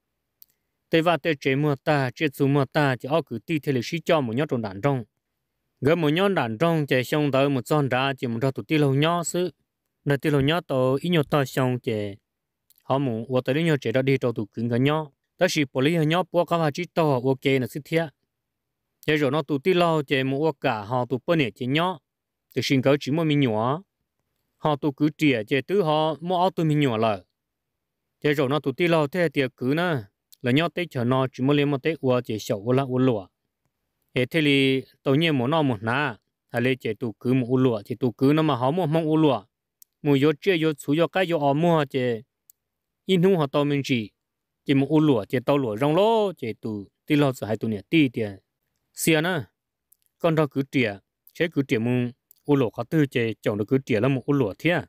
A: tây va tây chế mua ta chế chú mua ta chỉ ở cứ đi theo lịch sử cho một nhóm trong đàn trong gỡ một nhóm đàn trong chỉ xong đạo một con đã chỉ một trò tụt đi lần nhỏ xứ nơi đi lần nhỏ tổ ít nhiều ta xong chỉ họ muốn ở tới nhỏ chỉ đã đi trâu tụt cứng cái nhỏ đó là bộ lý nhỏ bộ các bạn chỉ to ok là xí thiệt chỉ rồi nó tụt đi lâu chỉ một cả họ tụt bên này chỉ nhỏ thì sinh cỡ chỉ một mình nhỏ họ tụ cứ trẻ chế tứ họ mua áo tụi mình nhỏ lại chế rồi nó tụ tí lâu thế tiệc cứ nè là nhau tết chờ nó chỉ mua lên một tết qua chế sầu là lụa thế thì tàu nhiên một nó một ná hay là chế tụ cứ một lụa chế tụ cứ nó mà họ mua mong lụa mua vô chơi vô chú vô cái vô ở mua chế in hung họ tàu mình chỉ một lụa chế tàu lụa rong lô chế tụ tí lâu sẽ hai tụ nhẹ tí tiền xia nè con đó cứ trẻ chế cứ trẻ mua u lụa khó tư chế chồng được cứ trẻ là một u lụa thế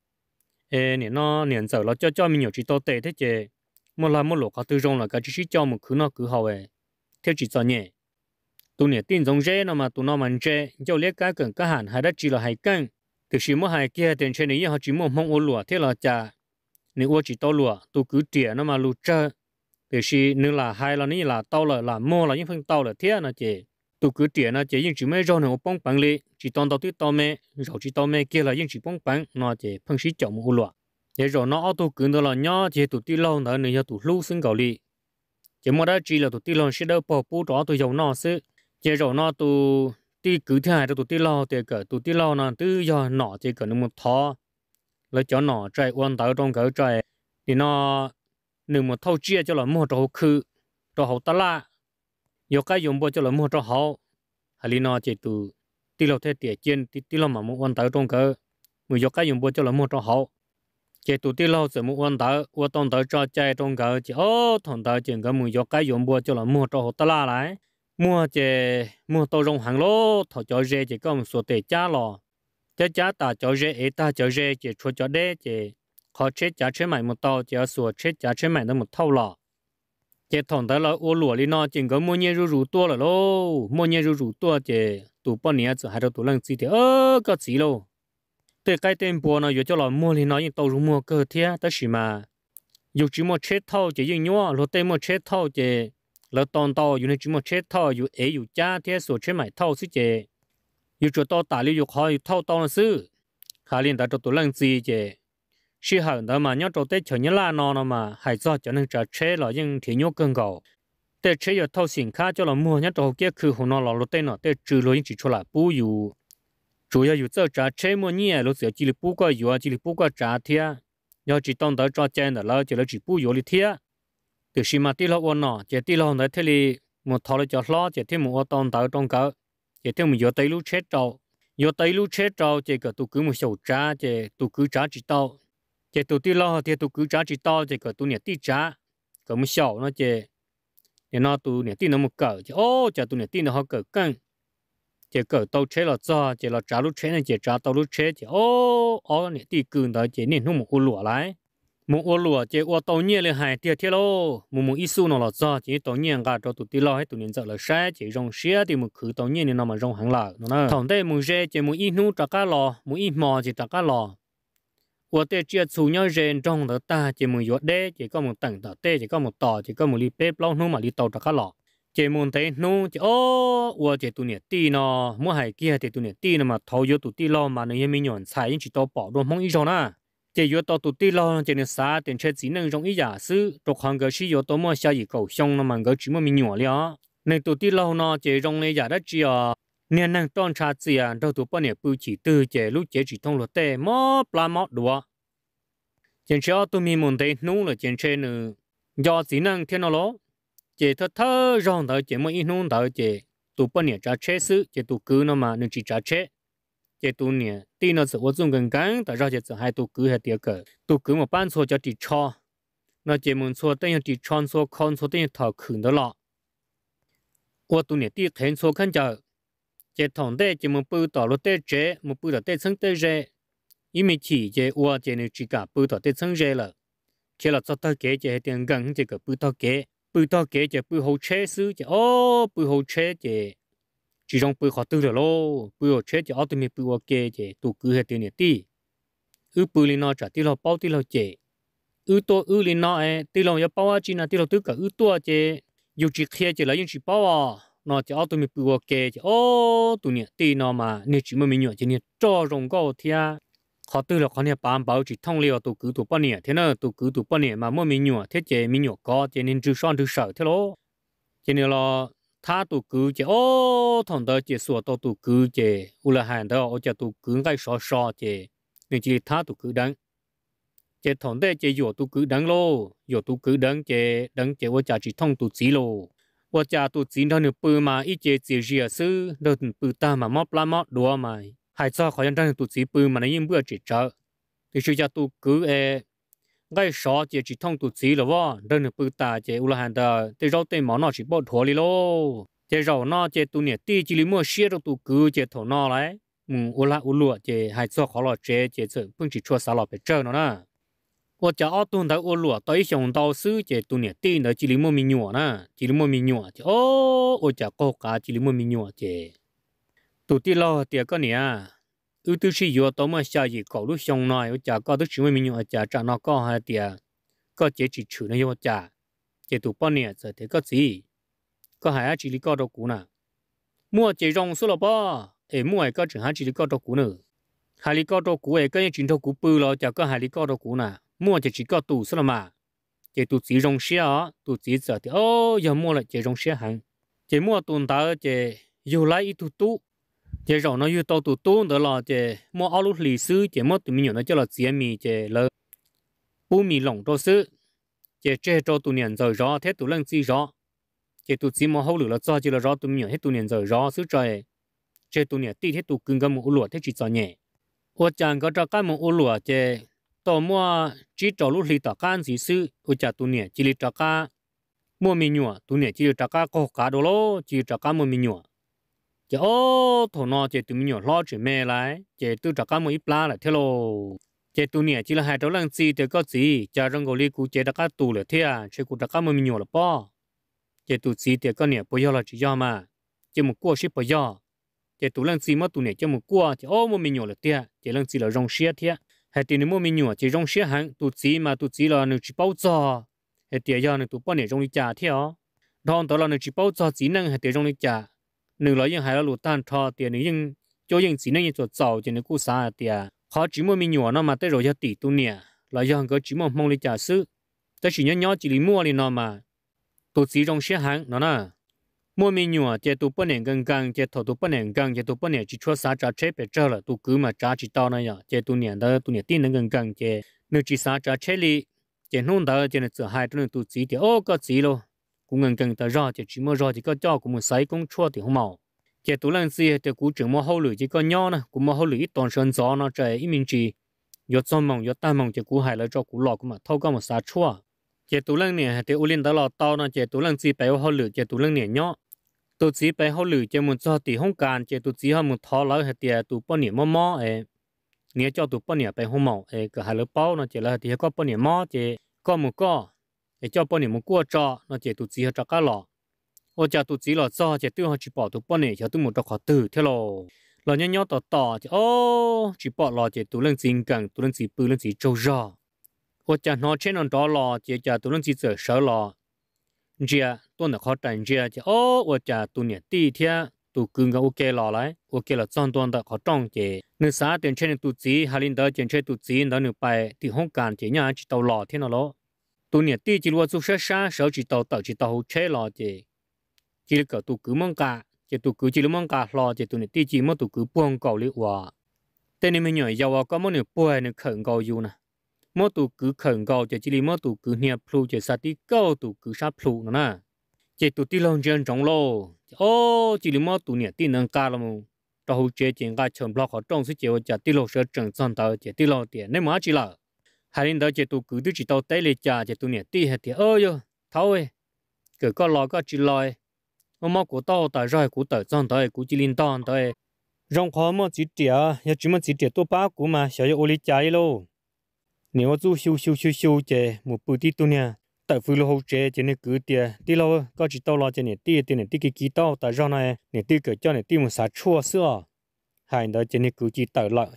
A: nè nó nè giờ nó cho mình nhiều chỉ to tệ thế chế một lụa khó tư rong là cái chỉ cho một cứ nó cứ hậu theo chỉ cho nhẹ tụi nè tin giống dễ nó mà tụi nó mạnh dễ cho liếc cái cần cái hẳn hay đã chỉ là hay căng từ khi mỗi hai kia tiền trên này họ chỉ một mong u lụa thế là chả nếu u chỉ to lụa tụi cứ trẻ nó mà lụa chơi từ khi nếu là hai là ní là tao là mua là những phần tao là thế là chế tụ cứ tiền nó chỉ những chỉ mấy rau này bông bắn li chỉ toàn đầu tư tao mẹ rồi chỉ tao mẹ kia là những chỉ bông bắn nó chỉ phân xí chậu một lúa để rồi nó tụ cứ đó là nhỏ chỉ tụ tí lâu nữa nữa tụ lưu sinh cầu li chỉ mà đã chỉ là tụ tí lâu sẽ đỡ bỏ bù đó tụ dầu nó sẽ chỉ rồi nó tụ tí cứ thế này tụ tí lâu thì cả tụ tí lâu nó từ giờ nọ chỉ cần một thọ lấy cho nó chạy quan tới trong cái chạy thì nó nếu mà thâu chia cho là mua trâu khư trâu hậu ta la有个用不就了摸着好，还里呢就都地老太点见地老嘛么弯到中个，没有个用不就了摸着好，就都地老怎么弯到我当到这在中个就同到见个没有个用不就了摸着好得啦来，摸到中行咯，头叫热就跟我们说得家了，在家打叫热，打叫热就出叫的就，好吃家吃买么到就说吃家吃买那么透了。chế thằng đó là ô lúa li nó chỉ có mua nhiều rủ tua là lô mua nhiều rủ tua chế tụ bao nhiêu chỉ hai đầu tụ lần gì thì có gì lô từ cái tên bùa nó giờ cho là mua li nó những tàu rủ mua cơ thế đó xí mà dù chỉ mua chết thâu chế những nhua rồi tên mua chết thâu chế lỡ tòn tàu yêu nên chỉ một chết thọ yêu ấy yêu cha thế số chết mày thâu xí chế yêu cho tàu tải yêu khó yêu thâu tàu là xứ khá liền đã cho tụi lần gì chế khi hẳn đó mà nhớ cho tết chờ nhớ là nó mà hay do cho nên trả chế là nhưng thì nhớ cơn gạo tết chế yêu thâu xỉn khá cho là mua nhớ cho kiaคือhồ nó là lúc tên nó tết trừ lối chỉ cho là bù yêu chủ yếu yêu cho trả chế mua nhẹ lúc giờ chỉ là bù qua yêu chỉ là bù qua trả thiệt nhớ chỉ tông tới cho chen là chỉ là chỉ bù yêu li thiệt từ khi mà tí lo ôn nọ chỉ tí lo nói thế li một thọ là cho lo chỉ thêm một tông tới trong cỡ chỉ thêm một giờ tới lúc chết trâu giờ tới lúc chết trâu chỉ có tụ cứ một số trả chỉ tụ cứ trả chỉ tao chỉ tụ tí lo thì tụ cứ trả chỉ tao chỉ có tụ nhiệt tí trả có một số nó chỉ thì nó tụ nhiệt tí nó một cỡ chỉ ô chỉ tụ nhiệt tí nó họ cỡ căng chỉ cỡ tao chết là cho chỉ là trả lúc chết này chỉ trả tao lúc chết chỉ ô nhiệt tí cứng đó chỉ nên không một u lụa lại một ô lúa chỉ ô tàu nhẹเลยหายเทียลmột ít số nó là do chỉ tàu nhẹ cả cho tụi tí lo hay tụi nhân giờ là sai chỉ rong xía thì một khử tàu nhẹ nên nó mà rong hàng lạ nó thằng đây một rễ chỉ một ít nút trả cá lò một ít mò chỉ trả cá lò ô tê chia chủ nhau rễ trong đó ta chỉ một giọt đế chỉ có một tầng đó tê chỉ có một tỏ chỉ có một ly bếp lâu nút mà ly tàu trả cá lò chỉ một thấy nút chỉ ô chỉ tụi nhẹ tí nó mua hải kia thì tụi nhẹ tí nó mà thầu vô tụi tí lo mà nóยังไม่หย่อนใช้chỉ tàu bỏ đồ mong ít rồi na chỉ yếu tố tụt đi lo chỉ nên xả tiền chế chỉ nên trong ý giả sử độc hàng cái chỉ yếu tố mua xa gì cầu xong nó mà cái chỉ mua mình nhỏ liền nên tụt đi lo nó chỉ trong này giả đất chỉ nên năng tôn trà chỉ đâu tụt bao nhiêu bưu chỉ từ chỉ lúc chỉ thông luật tệ mót la mót đùa chỉ cho tụi mình muốn thấy nung là chỉ chế nữa do chỉ năng thiên nó lo chỉ thơ rong đó chỉ mua ít nung đó chỉ tụt bao nhiêu trả chế sử chỉ tụt cứ nó mà nên chỉ trả chế chế tu nè tí nó sẽ 我中跟刚但是这还都cứ还第二个都cứ một班错叫第超那节目错等于第穿错看错等于逃坑的了我都呢第看错看着这同的节目不到了的这没不到的成的这因为起这我这呢只个不到的成这了去了做到给这点更这个不到给这不好车死这不好车这chỉ trong bữa họ tư rồi lo bữa chết cho tụi mình bữa kê chứ tụi cứ hết tiền đi bữa lên nó trả tiền lo bao tiền lo chứ to lên nó tiền lo ya bao chỉ là tiền lo tất cả to chứ dù chỉ kia chứ là những chỉ bao nó cho tụi mình bữa kê chứ tụi mình tiền nó mà nếu chỉ mà mình nhớ chứ nên cho rong cao thì họ tư là họ này bán bảo chỉ thông liều tụi cứ tụi bao nhiêu thế nào tụi cứ tụi bao nhiêu mà mỗi mình nhớ thế chứ mình nhớ có chứ nên chỉ son chỉ sợ thế lo cho nên là他都估计同到这说到都估计，我来喊到我就都估该少这，你这他都估等，这同的这有都估等咯，有都估等这我家只通都知咯，我家都知道你不嘛一节节日是，都不大嘛莫不莫多嘛，还早好像真都知不嘛那因不知道，就是家都估cái số chỉ thông tụt xí rồi vợ, đơn được bự ta chỉ u là hàng đó, cái rau tây món nó chỉ bỏ thua đi lô, cái rau nó chỉ tụi nhẹ tí chỉ lấy mua xía rồi tụi cứ chỉ thầu nó lại, u là u lụa chỉ hay cho khó lọt chỉ sợ phương chỉ chua xả lọt phải chơi nó nè, 我家奥东的我落到一想到是这多年底的这里莫名鸟呢，这里莫名鸟这我家国家这里莫名鸟这，都地了第二个年。都是有多么下一搞路上呢，有家搞都只为民用家长那搞下点，搞这只处呢有家，这都半年这这个字，搞还要这里搞到股呢，莫这种说了吧，莫还搞正还这里搞到股呢，还里搞到股个人真头股不了，就搞还里搞到股呢，莫这只搞赌是了嘛，这都这种些都这这的要莫了这种些行，这莫动到这又来一嘟嘟。chế rồi nó yêu tàu tụ tôn đó là chế mua áo lụt lì xứ chế mua tụi mình nó cho là chế mì chế là bù mì lỏng đồ xứ chế chế cho tụi nhận rồi rõ thế tụi lần gì rõ chế tụi chỉ mua hậu lửa là cho chỉ là rõ tụi mình hết tụi nhận rồi rõ xứ trời chế tụi nhận tí thế tụi cưng cái một lụa thế chỉ cho nhẹ ô chẳng có cho cái một lụa chế tàu mua chỉ cho lụt lì tàu can gì xứ ô chả tụi nhận chỉ lì cho cái mua mì nhựa tụi nhận chỉ cho cái có cá đồ lô chỉ cho cái mua mì nhựa chỉ thằng nó chỉ tụi mình nhỏ lo chuyện mẹ lại chỉ tụi trả cá một ít lá là thế lo chỉ tụi nhẹ chỉ là hai đứa lần gì thì có gì cha rong gọi cụ chỉ trả cá tù là thế chỉ cụ trả cá một mình nhỏ là bao chỉ tụi gì thì có nhẹ bây giờ là chỉ do mà chỉ một cua ship bây giờ chỉ tụi lần gì mà tụi nhẹ chỉ một cua chỉ một mình nhỏ là thế chỉ lần gì là rong xía thế hay thì nếu một mình nhỏ chỉ rong xía hàng tụi gì mà tụi gì là nó chỉ bao giờ hay thì giờ nó tụi bao nhẹ rong đi trả thế đòn đó là nửa chỉ bao cho chỉ năng hay tiền trong lịch trả nửa là những hai là lụt tan thọ tiền nửa những cho những chỉ năng những chỗ giàu cho nửa cú sa tiền họ chỉ mua mình nhỏ nó mà tới rồi cho tỷ tu nè là do hàng có chỉ mua mong lịch trả sư tới chỉ nhỏ chỉ đi mua đi nó mà tu chỉ trong xe hàng nó nè mua mình nhỏ chỉ tu bận nền gần chỉ thầu tu bận nền gần chỉ tu bận nền chỉ cho sa trả chế bị trở là tu cứ mà trả chỉ tao này nhở chỉ tu nền đó tu nền tin nền gần chỉ nửa chỉ sa trả chế li chỉ nông đó chỉ nửa giữa hai tu nền tu chỉ thì ô có chỉ lo cũng gần tới ra chỉ mua ra chỉ có cho cũng một sai công chua thì không màu chỉ tu lần gì thì cũng chỉ mua hậu lửa chỉ có nhỏ nè cũng mua hậu lửa ít toàn sơn gió nó chạy ít mình chỉ有做梦有大梦就古海了，做古老个嘛，偷个么啥错？这多两年还得乌林得了刀呢，这多两只白好绿，这多两年鸟，多只白好绿，这么做地方干，这多只还么掏了还得多半年么诶，你叫多半年白好毛诶，个海了包呢，这了还得个半年么，这个么个，诶叫半年么过着，那这多只还着个了，我家多只了做，这对好去保多半年，就都么着考头贴咯。là nhau tỏ chứ ô chỉ bỏ lò chỉ tụi lần xin cần tụi lần chỉ bự lần chỉ trâu rò hoặc chả nó trên nó đó lò chỉ chả tụi lần chỉ sợ sợ lò chia tôi là khó tránh chia chứ ô hoặc chả tụi nhẹ ti thia tụi cưng cái ok lò lại ok là chọn toàn đã khó trông chỉ nếu xã tiền trên tụi chỉ hay linh đó tiền trên tụi chỉ đó nếu bài thì không cần chỉ nhà chỉ tàu lò thế nào đó tụi nhẹ ti chỉ luôn chút xa sợ chỉ tàu hỗ chế lò chỉ là tụi cứ mong cả chỉ tụ cứ chỉ lúc mong cả lo chỉ tụ này tí chỉ mất tụ cứ buông cầu liệu hòa tên này mình nhớ giàu có mất nửa buông nửa khẩn cầu yêu nè mất tụ cứ khẩn cầu chỉ li mất tụ cứ nhẹ plu chỉ sát tí cầu tụ cứ sát plu nữa nè chỉ tụ tí lòng chân trong lô ô chỉ li mất tụ nhẹ tí nâng cao lắm tao hỗ trợ chuyện cái chồng lo khó trong sự chịu chỉ tí lô sẽ trần chân tao chỉ tí lô tiền nếu mà chỉ là hai linh đó chỉ tụ cứ chỉ tao tay lấy trả chỉ tụ nhẹ tí hết thì ơi thôi cứ có lo có chỉ lo mà của tao tại rồi của tao trong tao của chỉ linh tao tao rong khó mà chỉ trẻ ya chỉ mà chỉ trẻ tôi ba của mà sợ ô lý trái luôn nếu chú siêu chế một bữa tí tôi nè tại phụ lô hậu chế cho nên cứ tiền tí lâu có chỉ tao lo cho nên tí cái kỹ tao tại rồi này nên tí cái cho nên tí một sát chua sữa hai đó cho nên cứ chỉ tao lại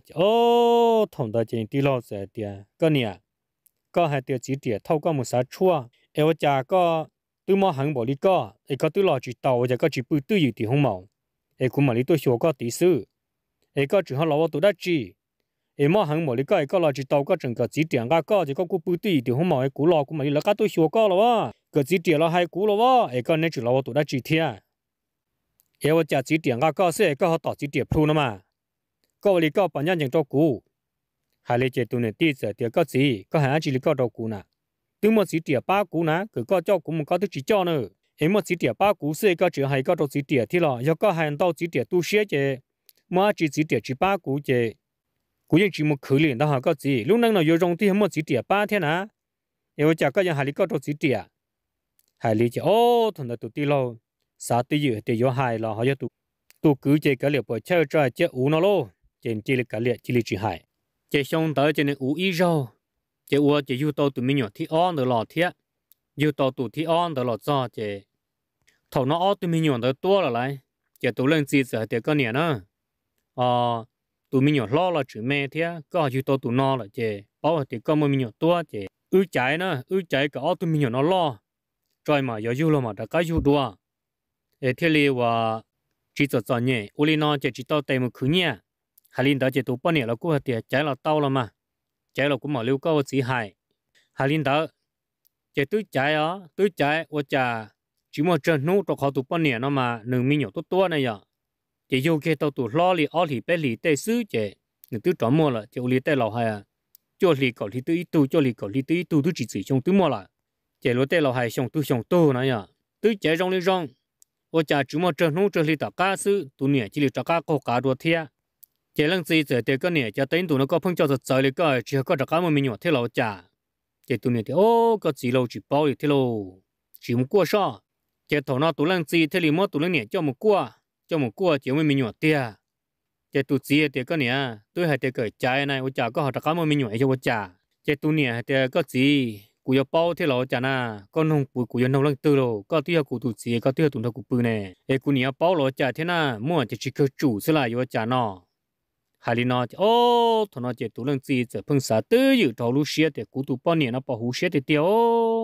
A: ô thằng đó cho nên tí lâu sẽ tiền có nè có hai tiền chỉ trẻ thâu có một sát chua em cha có tôi mà hàng bỏ đi có, ấy có tôi lo chỉ tàu giờ có chỉ bự tôi gì thì không màu, ấy cũng mà lý tôi hiểu có tí sư, ấy có chỉ họ lo tôi đã chỉ, ấy mà hàng bỏ đi có ấy có lo chỉ tàu có整个几点có chỉ có cú bự tôi thì không màu ấy cú lo cũng mà lý là cái tôi hiểu có rồi, cái几点了还cú了哇，ấy có nên chỉ lo tôi đã chỉ thiệt, ấy我家几点có是có họ tàu几点铺了嘛，có lý có bản nhân chẳng cho cú, hai lý chế tôi này tí giờ thì có gì, có hai chỉ lý có đâu cú nè. Tôi mà chỉ tiền ba cú nè, cứ có cho cũng một có tôi chỉ cho nữa. Em mà chỉ tiền ba cú sẽ có chuyện hay có đâu chỉ tiền thì là, có hàng đâu chỉ tiền tu sửa chứ, mà chỉ tiền chỉ ba cú chứ, cú những chỉ một khử liền đó họ có gì, lúcนั้นเรา有用ที่mà chỉ tiền ba thế nè, em chắc có những hai lý có đâu chỉ tiền, hai lý chứ, ô thằng đó tụi ti lo, sao ti dự thì có hai là họ cho tụi cứ chơi cái liệu bởi chơi chơi chơi uống nó luôn, chơi chỉ là cái liệu chỉ là chỉ hai, chơi xong tới chơi nên uống ít rồi. chỉ uo chỉ yêu tàu tụi mình nhỏ thì on được lọ thiệt yêu tàu tụi thì on được lọ cho chỉ thầu nó on tụi mình nhỏ được tua là lại chỉ tụi lên gì giờ thì có nhẹ nữa tụi mình nhỏ lo là chữ mẹ thiệt có yêu tàu tụi nó là chỉ bảo thì có mình nhỏ tua chỉ trái nữa trái cả tụi mình nhỏ nó lo rồi mà yêu lo mà đã cái yêu đua để thiết li và chỉ cho nhẹ uli nó chỉ tàu tay một khứ nhẹ hai linh đó chỉ tụi bao nhiêu là cũng thì trái là tàu là mà trái là cũng mà lưu câu chỉ hai linh đó chỉ tứ trái我家chỉ một trận nút cho họ tụ bao nhiêu nó mà nương mình nhiều tốt này vậy chỉ yêu cái tàu tụ lo li ở li bé li tê sứ chỉ nương tứ trộm mua là chỉ li tê lầu hai cho li cầu li tứ ít tu cho li cầu li tứ ít tu tứ chỉ xong tứ mua là chỉ lo tê lầu hai xong tu này vậy tứ trái trong li trong 我家只么trận nút cho li tất cả sứ tụ nhẹ chỉ li tất cả có cả đồ thiệt chỉ lần gì giờ thì cái này cho đến tụi nó có phong trào rồi thì có chỉ có tất cả một mình nhỏ thế lâu chả chỉ tụi này thì ô có chỉ lâu chỉ bao thế lâu chỉ một qua sao chỉ thằng nó tụi lần gì thế thì mất tụi lần này cho một qua chỉ một mình nhỏ tia chỉ tụi gì thì cái này tôi hay thì cái trái này tôi chả có tất cả một mình nhỏ cho tôi chả chỉ tụi này thì có gì cụ yêu bao thế lâu chả na con hùng cụ yêu nông lần từ lâu có tia cụ tụi gì có tia tụi nó cụ bự này cụ này bao lâu chả thế na mua chỉ có chủ sẽ lại yêu chả nó hai lý nó ô thằng nó chỉ tụ lần gì giờ phun xả tư dự thầu lúa xía thì cú tụ bao nhiêu nó bảo hú xía thì tiêu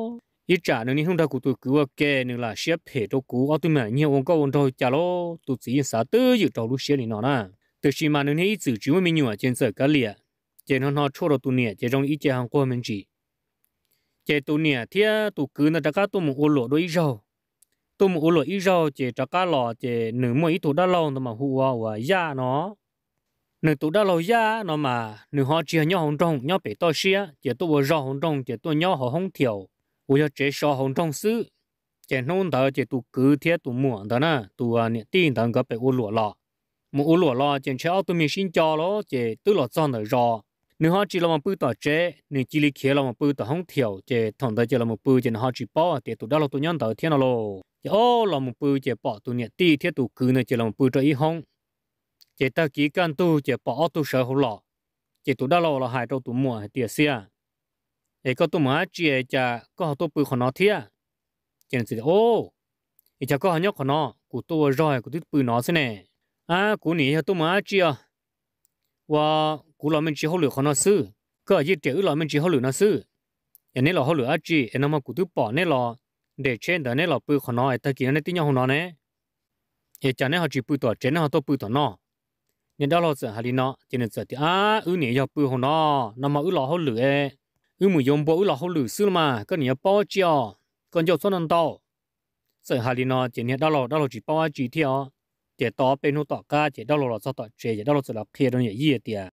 A: ít trả nên những hôm đó của tôi cứ kê nên là xếp hệ cho cú ở tôi mà nhiều ông có ông thôi chả lo tôi chỉ xã tư dự trâu lúc xếp này nó nè từ khi mà nên ít dự trữ mình nhiều trên sở cái liệt trên nó cho được tôi nè trên trong ít chế hàng qua mình chỉ chế tôi nè thì tôi cứ là các tôi một ô lộ đôi ít rau tôi một ô lộ ít rau chế cho cá lò chế nửa mỗi ít tôi đã lâu mà hùa và da nó nửa tôi đã lâu da nó mà nửa họ chia nhau hồng trong nhau bị to xía chế tôi vừa rau hồng trong chế tôi nhau họ không thiểu我要介绍红中事，见弄到这都隔天都忙的呢，都呢电当个被我落了，我落了，见吃奥都没新家了，这都了长的热，你好知了嘛不到这，你这里开了嘛不到空调，这躺到这了嘛不见好知包，这都到了都养到天了咯，哦了嘛不这包都呢第一天都隔呢这了嘛不着一行，这到几干都这包都烧好了，这都到了还着都忙还第些。có tụi mà chị cha có họ tụi bự họ nó thiệt cho nên ô cha có họ nhóc họ nó của tôi rồi của tôi bự nó thế này của nị tụi mà chị và củaเราmình chỉ họ lựa họ nó sư có gì tiểuเราmình chỉ họ lựa nó sư nên là họ lựa chị nên mà của tôi bỏ nên là để trên đó nên là bự họ nó tại kia nên tin nhau họ nó nè cha nên họ chỉ bự tuổi trên nó họ tụi bự tuổi nó nên đó là sự hà đi nó cho nên thì nị giờ bự họ nó mà họ lựa mùi yếm bộ là họ lử xưa mà cái này bao chiều còn cho số năm tàu sợ hà đi nó chỉ nhận đó là chỉ bao chỉ theo chỉ to bên nó to cả chỉ đó là sao to chỉ đó là sự là kia đó nhỉ gì tiệt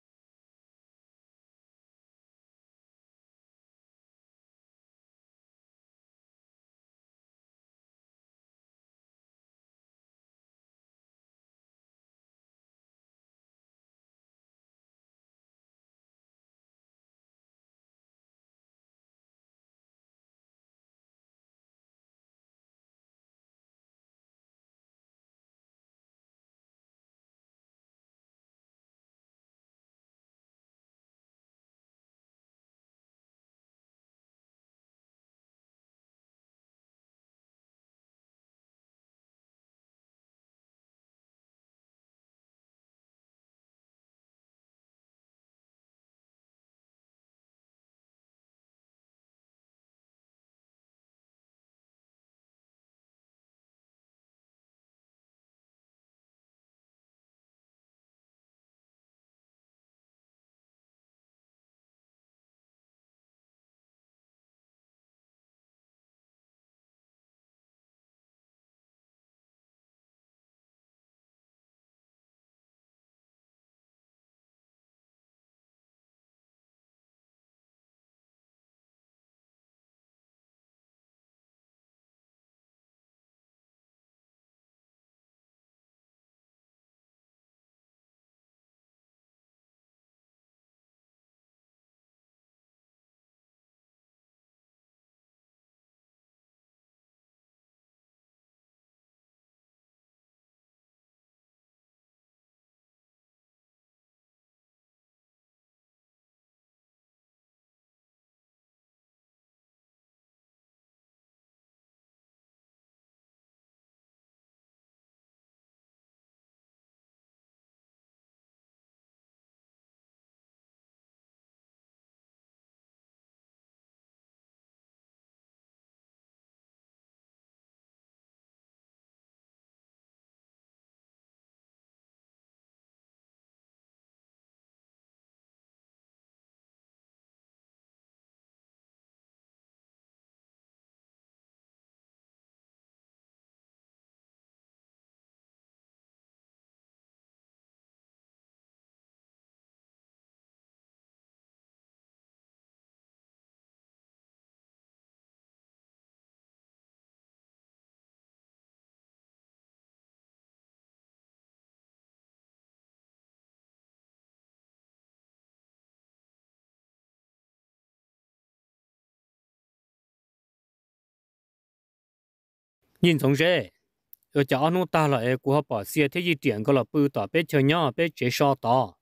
A: nhìn giống thế ở chỗ nó ta là của họ bỏ xe thế gì tiền có là bự tỏ bé chơi nhau bé chế so tỏ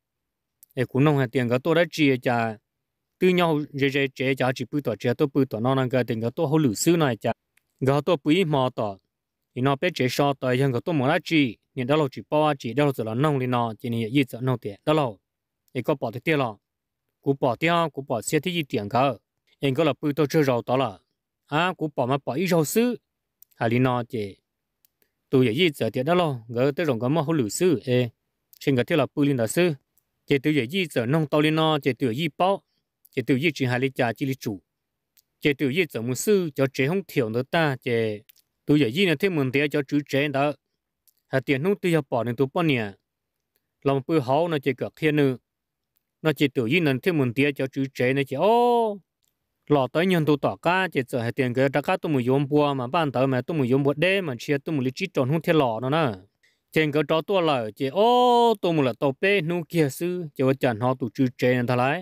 A: của nông hàng tiền cái tôi đã chia cho từ nhau chế cho chỉ bự tỏ chế tôi bự tỏ nó năng cái tiền cái tôi họ lử xứ này cho cái tôi bự mò tỏ thì nó bé chế so tỏ nhưng cái tôi muốn là chỉ nhìn đó là chỉ bao chỉ đó là nông lên nó chỉ này ít giờ nông tiền đó là có bỏ tiền là của bỏ xe thế gì tiền cái em có là bự tỏ chơi rau tỏ là cú bỏ mà bỏ ít rau sư hà li nó chế tôi giờ gì giờ thì đó lo gỡ tới rồng có mà hỗ lử sư xin cái theo là bự lên đó sư chế tôi giờ gì giờ nông tàu li nó chế tôi gì bao chế tôi gì chỉ hà li trả chỉ li chủ chế tôi gì giờ muốn sư cho chế không thiểu nữa ta chế tôi giờ gì nữa thêm muốn tiền cho chú chế đó hà tiền không tôi giờ bỏ nên tôi bao nhiêu lòng bự hậu nó chế cược thiên nữa nó chế tôi gì nữa thêm muốn tiền cho chú chế nó chế lọ tới nhân tụ tỏ cá chỉ giờ hay tiền cái tất cả tụi mình dùng bùa mà ban đầu mà tụi mình dùng bùa đế mà chia tụi mình lấy chỉ tròn không thể lọ nữa nè trên cái trò tua lời chỉ tụi mình là tàu bê nu kia sư chỉ có chẳng họ tụi chữ trên thà lại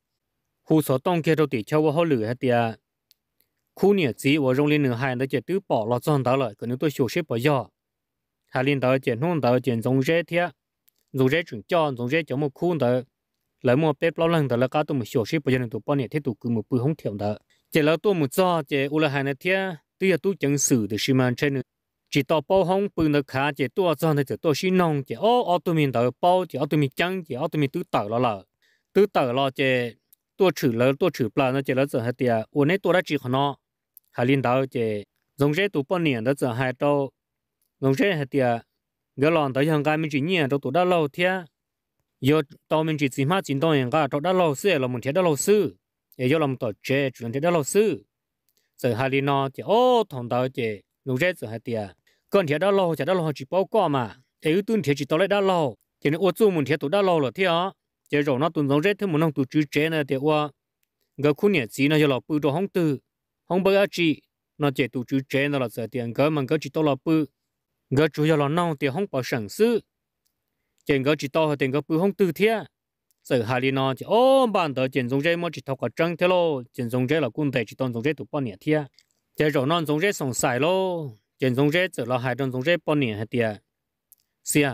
A: khu sở tông kia đâu thì cho họ lử hay tiền khu nhà chỉ và trong liên nửa hai nó chỉ tứ bỏ lọ chọn đó lại còn nếu tôi sửa xếp bỏ giờ hai liên đó chỉ không đó chỉ dùng dễ thiệt dùng dễ chuyển cho dùng dễ cho một khu đó lấy một bếp lâu lần đó là các tụi mình sửa xếp bây giờ tụi bọn này thế tụi cứ một bữa không thiểu đó chỉ là tụi một do chỉ u là hai này thế tuy là tụi chẳng xử được xí mà trên chỉ tao bao không bữa nó khá chỉ tụi do này chỉ tụi xí nông chỉ tụi mình đó bao chỉ tụi mình chẳng chỉ tụi mình tự tạo là chỉ tụi chữ là nó chỉ là giờ hai tiền u này tụi đã chỉ họ nó hai liên đó chỉ dùng dễ tụi bọn này đó giờ hai đâu dùng dễ hai tiền cái lon đó hàng cái mình chỉ nhẹ đâu tụi đã lâu thế giờ tao mình chỉ mà chính tao những cái tao đã lâu xưa là mình thấy đã lâu xưa, giờ làm tao chơi chuyện thấy đã lâu xưa, giờ hai đứa nó chỉ thằng tao chỉ lúc đấy giờ hai tia, còn thấy đã lâu chỉ bao qua mà, ấy tuần thấy chỉ tao lại đã lâu, cho nên tôi mình thấy tao đã lâu rồi thế à, giờ rồi nó tuần giống đấy thì mình không tụi chơi chơi này thì cái khu nhà chỉ nó giờ là bự đồ không bao chỉ, nó chỉ tụi chơi nó là giờ tiền cái mình cái chỉ tao là bự, cái chủ yếu là nó thì không bảo sản xuất trên cái chỉ tao tiền cái bự không tư thế, giờ hai đứa nó chỉ ban đầu trên giống dây mà chỉ thâu cái trăng thế lo, trên giống dây là quân đội chỉ toàn giống dây tụ bao nhiêu thế, giờ rồi nó giống dây sống sai lo, trên giống dây giờ là hai trong giống dây bao nhiêu hết thế, xia,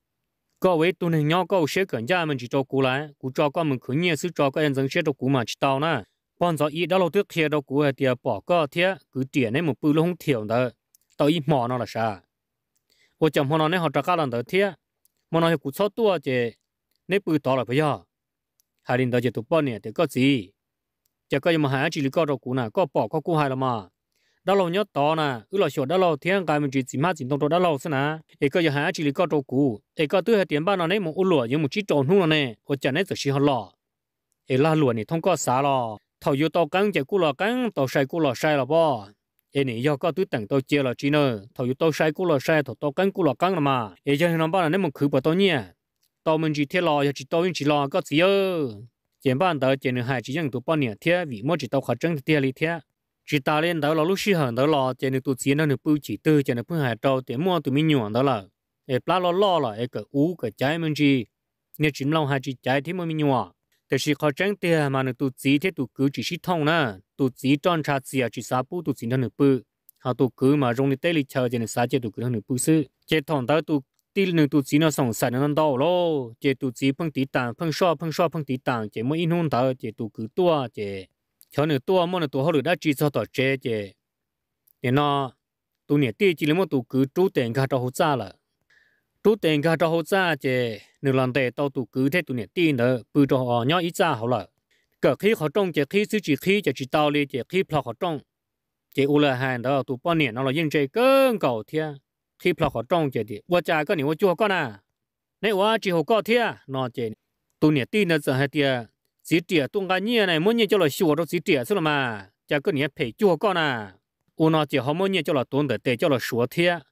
A: có vậy tụi này nhau có sẽ cần gia mình chỉ cho cú lại, cú cho con mình khởi nghiệp sự cho cái anh giống sẽ cho cú mà chỉ tao nè, ban giờ ít đã lâu trước kia đâu cú hết thế bỏ có thế, cứ tiền này một bự không thiểu đó, tao ít mỏ nó là sao, tôi chồng họ nói họ trả cả lần đó thế mà nói cụ số tua chứ nếu bự to là bây giờ hai linh đó chỉ tụi bọn này thì có gì chỉ có mà hai chỉ là có đâu cụ nào có bỏ có cụ hai là mà đã lâu nhớ to nè là sửa đã lâu thiên cái mình chỉ mà chỉ tông đã lâu xí nè ấy có hai chỉ là có đâu cụ ấy có tôi hai tiền ban nó này một lúa nhưng một chỉ trộn hung nè ở trên này chỉ họ lò ấy là lúa này thông qua xã lò thầu yêu tàu căng chỉ cụ lò căng tàu sai cụ lò sai là bo ấy này do có tôi tặng tôi chia là chỉ nữa thầu yêu tàu sai cụ lò sai thầu tàu căng cụ lò căng là mà ấy cho nên nó ban nó một khử bỏ tàu nhỉ tàu mình chỉ thiết lò chỉ tàu mình chỉ lò có gì ơ tiền ban đầu tiền hai chỉ những tụ bao nhiêu thiết vì mỗi chỉ tàu khởi trăng thiết lý thiết chỉ ta lên đó là lúc xí hẳn đó là tiền tụ tiền nó được bưu chỉ tư tiền bưu hai tàu tiền mua tụi mình nhọn đó là ấy plá lo là ấy cái cái trái mình chỉ nếu chim long hai chỉ trái thì mình nhọnแต่สิเขาแจ้งเตือนมันตัวจีที่ตัวกู只是痛นะตัวจีจอนชาจี只啥不ตัวจีนั่นหนึ่งปื้หาตัวกูมาตรงนี้เตลิเชอจะเนี่ยสาเจตัวกูนั่นหนึ่งปื้ซื้อเจทอง到ตัวตีหนึ่งตัวจีน่ะส่งสายนั่นดาวโลเจตัวจีเพิ่งตีต่างเพิ่งชอบเพิ่งตีต่างเจไม่อินหุ่นดาวเจตัวกูตัวเจเท่าหนึ่งตัวมันตัวเขาหรือได้จีเขาต่อเจเนี่ยนะตัวเนี่ยตีจีเลยมันตัวกูจูเต็งกันตัวหัวจ้าละจูเต็งกันตัวหัวจ้าเจหนึ่งหลังเตะตัวตัวกูเท่ตัวเนี่ยตีเนอะปืนตัวอ่อนย่ออีจ้าเขาละเกิดขี้เขาจ้องเจขี้ซื้อจีขี้จะจีตาวเลยเจขี้พลาเขาจ้องเจอุลาหันเด้อตัวป้อนเนี่ยเรายิ่งใจเกินเก่าเทียขี้พลาเขาจ้องเจดิว่าจ่าก็หนีว่าจั่วก็น่ะในว่าจีหัวก็เทียนอเจตัวเนี่ยตีเนอะจะให้เทียสีเตียตรงกันเนี่ยในมันเนี่ยจะเราชัวเราสีเตียสุดมาจะก็เนี่ยเผยจั่วก็น่ะอุนอเจเขามันเนี่ยจะเราตัวเด็ดเตะจะเราชัวเทีย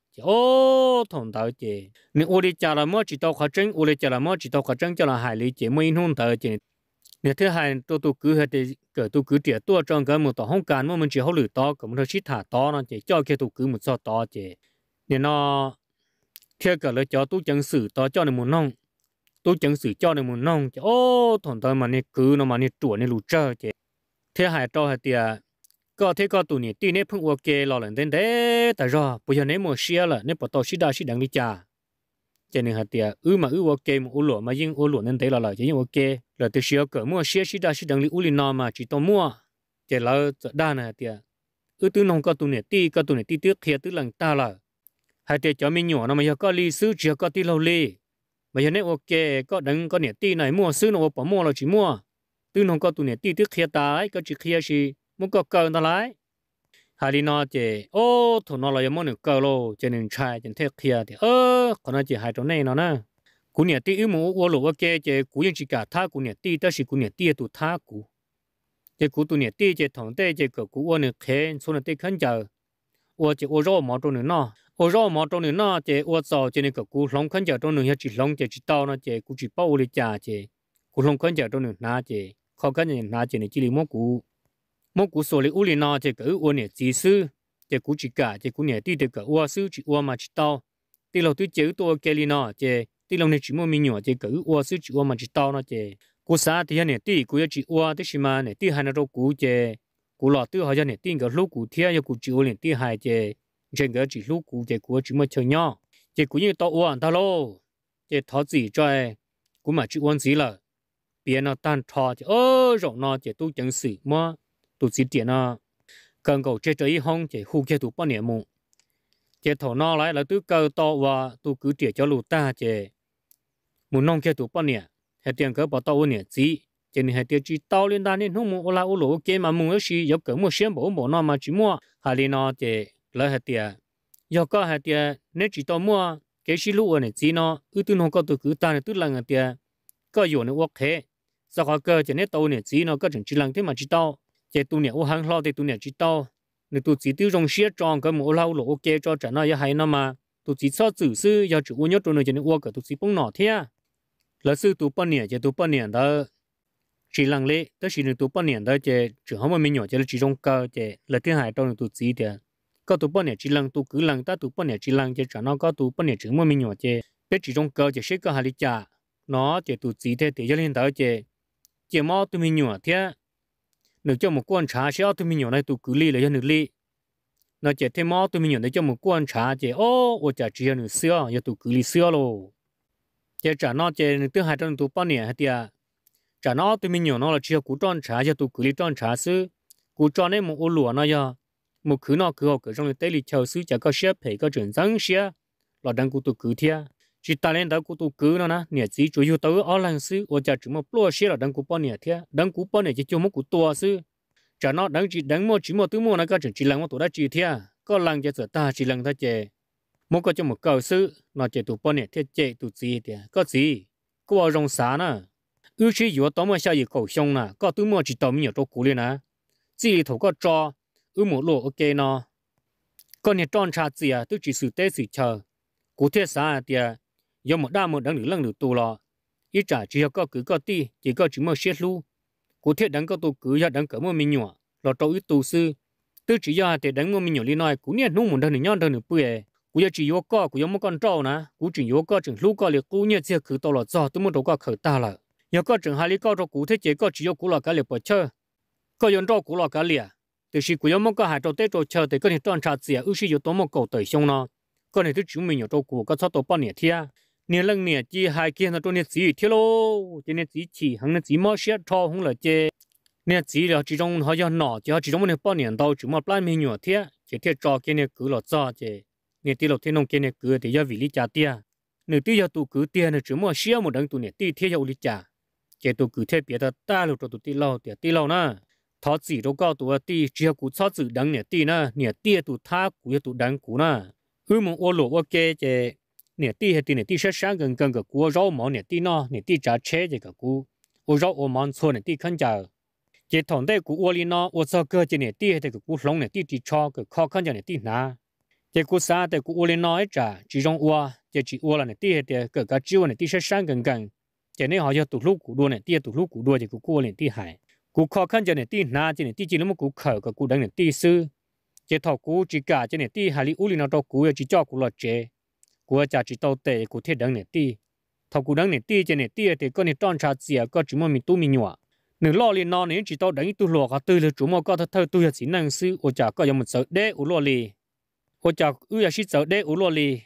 A: thằng tao chị nếu ô đi chả là mất chỉ tao khó tránh ô đi chả là mất chỉ tao khó tránh cho là hại lý chị mới không tao chị nếu thứ hai tôi cứ hay thì cỡ tôi cứ tiệt tôi trong cái một tao không cần mà mình chỉ hỗ lử to cũng nó chỉ thả to nó chỉ cho cái tôi cứ một số to chị nếu nó theo cỡ là cho tôi chẳng xử to cho nên muốn nông tôi chẳng xử cho nên muốn nông chị thằng tao mà này cứ nó mà này chuột này lù trơ chị thứ hai to hay tiệt có thể có tụi này tin nếp phun ok lo lần đến đấy tại do bây giờ nếu mua xe là nếu bỏ tàu xí đa xí đằng đi trả cho nên hạt tiền mà ok một ô lúa mà nhưng ô lúa nên đấy là chỉ ok là từ xe cỡ mua xe xí đa xí đằng đi ô lì nọ mà chỉ tao mua chỉ là đa này hạt tiền từ nông có tụi này ti trước kia từ lần ta là hạt tiền cho mình nhỏ nó mà giờ có ly sứ chỉ có ti lâu ly bây giờ nếu ok có đằng có này ti này mua sứ nó bỏ mua là chỉ mua từ nông có tụi này ti trước kia ta ấy có chỉ kia gì muốn có cờ ta lại hà đi nó chỉ ô thằng nó là giống như cờ lô chỉ nên trai chỉ theo kia thì còn nó chỉ hai chỗ này nó nè cú nhẹ tí yếu mù ô lô ok chỉ cú yên chỉ cả tha cú nhẹ tí đó là cú nhẹ tí tụ tha cú chỉ cú tụ nhẹ tí chỉ thằng tê chỉ cờ cú ô nè khen số nè tê khăn chờ ô chỉ ô rau mỏ trong nè nó ô rau mỏ trong nè nó chỉ ô sò chỉ nè cờ cú lông khăn chờ trong nè chỉ lông chỉ tao nó chỉ cú chỉ bao đi chả chỉ cú lông khăn chờ trong nè ná chỉ khó khăn nè ná chỉ nè chỉ li mô cú số li u li nó chỉ cỡ ô nè chỉ sư chỉ cú chỉ cả chỉ cú nè tí chỉ cỡ ô sư chỉ ô mà chỉ tao tí lâu tí chữ tôi kêu li nó chỉ tí lâu nè chỉ mua mình nhỏ chỉ cỡ ô sư chỉ ô mà chỉ tao nó chỉ cú xã thì nè tí cú chỉ ô tí xí mà nè tí hai nó đâu cú chỉ cú lọ tí họ cho nè tí cái lúc cú thiê cho cú chỉ ô nè tí hai chỉ trên cái chỉ lúc cú chỉ cú chỉ mua chơi nhỏ chỉ cú như tao ô ăn tao lô chỉ thọ gì cho cú mà chỉ ô gì là别那单差就肉那就都真是么，都是点那，更够这一行就户口都半年么，这头拿来了都够到话都cứ点叫路大这，muốn nông kia都半年，还点个把到我年纪，这你还点只到连单年红么我来我路给嘛么是有个么先不那么只么，还里那这来还点，要个还点你知道么？cái xí lúa này chỉ nó ưu tiên không có từ cứ ta này tức là người tiền có nhiều nữa ok sau đó cơ chỉ nên tàu này chỉ nó có chừng chỉ làm thế mà chỉ tàu chỉ tu này ô hàng lo thì tu này chỉ tàu nếu tu chỉ tiêu trong xe tròn cái một lâu ok cho trả nó hay nó mà tu chỉ sao chữ sư giờ chữ ô nhớ tu này chỉ nên ô cái tu chỉ bông nọ thế là sư tu bao nhiêu chỉ tu bao nhiêu đó chỉ làm lệ đó chỉ nên tu bao nhiêu đó chỉ không mà mình nhỏ chỉ là chỉ trong cơ chỉ là thứ hai trong tu chỉ thì có tu bao nhiêu chỉ làm tu cứ làm ta tu bao nhiêu chỉ làm chỉ trả nó có tu bao nhiêu chữ mà mình nhỏ chỉ biết chỉ trong cơ chỉ sẽ có hai lý trả nó chỉ tu chỉ thế thì cho nên đó chỉ mà tụi mình nhỏ thế nếu cho một quan trà sẽ tụi mình nhỏ này tụi cứ li là cho nước li nó chỉ thêm mà tụi mình nhỏ này cho một quan trà chỉ ô chả chỉ cho nước xưa giờ tụi cứ li xưa luôn chỉ trả nó chỉ thứ hai trong tụi bao nhiêu hết tiệt trả nó tụi mình nhỏ nó là chỉ cú tròn trà cho tụi cứ li tròn trà xứ cú tròn này một ô lúa nó giờ một khứ nó cứ học cái trong cái tây li châu xứ chả có xếp phải có chuyện răng xía là đang cú tụi cứ thế chỉ ta lên đó cú tụ cứ nó nè nhẹ chỉ chủ yếu tới ở làng xứ ở chợ chỉ một lúa xí là đang cú bao nhiêu thế đang cú bao nhiêu chỉ cho một cú tua xứ chợ nó đang chỉ một thứ mua nó có chỉ làng một tụ đã chỉ thế có làng chỉ ta chỉ làng ta chỉ một có cho một cầu xứ nó chỉ tụ bao nhiêu thế chỉ tụ gì thế có gì có ở trong xã nè ưu chỉ yếu tao mà sao gì cầu sông nè có thứ mua chỉ tao mình ở trong cú lên nè chỉ thầu có cho ưu một lúa ok nó còn nhà tròn trà gì à tôi chỉ xử tế xử chờ cú thế xã thì do một đa một đấng được lăng được tù lò ít trả chỉ có cứ có ti chỉ có chỉ một xét lu cụ thể đấng có tù cứ do đấng cỡ một mình nhỏ lò trâu ít tù sư tư chỉ do để đấng một mình nhỏ đi nói cụ nhẹ nung một đấng được nhon đấng được bưởi cụ chỉ có cụ có một con trâu nè cụ chỉ có chừng lu có liệt cụ nhẹ chỉ cứ tàu lò giò tôi muốn đâu có khởi ta là giờ có chừng hai lý có cho cụ thể chỉ có chỉ có cụ lò cá liệt bờ chơi có yon trâu cụ lò cá liệt từ khi cụ có một cái hai trâu tết trâu chơi thì có thể tròn trà gì ư chỉ có tao một cầu tới xong nó có thể thứ chúng mình nhỏ trâu cụ có sao tao bao nhiêu thia nè lần nè chỉ hai kia nó trong nè chỉ thế lô chỉ nè chỉ hàng nè chỉ mua xe cho không là chế nè chỉ là chỉ trong họ cho nọ chỉ họ chỉ trong nè bao nhiêu đâu chỉ mua plan mình nhỏ thế chỉ thế cho kia nè cứ là cho chế nè tí lộc thế nông kia nè cứ thì do vị lý trả tiền nè tí giờ tụ cứ tiền nè chỉ mua xe một đằng tụ nè tí thế giờ lý trả chế tụ cứ thế biệt ta lúc tụ tí lâu nè thọ chỉ đâu có tụ tí chỉ họ cứ cho chữ đằng nè tí tụ tha cứ tụ đằng cứ nè một ô lô ok chế nè tí sẽ sáng gần cái cua rau mỏ nè tí trả chế cái cua ô rau ô món xôi nè tí khăn chờ chỉ thằng đây cua ô li nó ô sao cơ chỉ nè tí cái cua lông nè tí cho cái kho khăn chờ nè tí ná chỉ cua sa cái cua ô li nó ấy trả chỉ trong ô chỉ ô là nè tí cái chiêu nè tí sẽ sáng gần chỉ nên họ cho tụt lúc cua đua nè tí tụt lúc cua đua chỉ cua nè tí hải cua kho khăn chờ nè tí ná chỉ nè tí chỉ nó một cua khởi cái cua đằng nè tí sư chỉ thằng cua chỉ cả chỉ nè tí hải li ô li nó cho cua chỉ cho cua là chế của cha chỉ tàu tệ của thiết đằng này ti, thầu của đằng này ti trên này ti thì con này tròn trà xìa có chỉ mà mình tu mình nhỏ, nửa lo liền nó này chỉ tàu đằng tu lọ cả tư là chủ mà có thơ tu là chỉ năng sư, ở cha có một sợ đế ở lo lì, ở cha là chỉ sợ đế ở lo lì,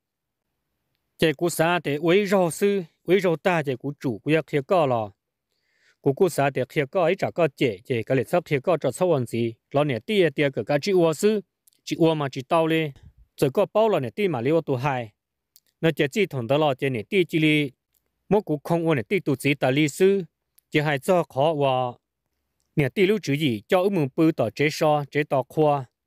A: chạy của xã thì quấy rau sư, quấy rau ta chạy của chủ của kia có lò, của xã thì kia có ấy chả có chạy cái lịch sắp kia có cho sauวันgì, lo này ti cái chỉ uo sư, chỉ uo mà chỉ tàu lên. giờ có bao lần này đi mà liêu tụ hai, nó chỉ thằng đó là chỉ này đi chỉ li, mỗi cú không uốn này đi tụ chỉ ta li sư, chỉ hai cho khó và, này đi lưu chữ gì cho ứng mừng bự tỏ chế so chế tỏ khoa,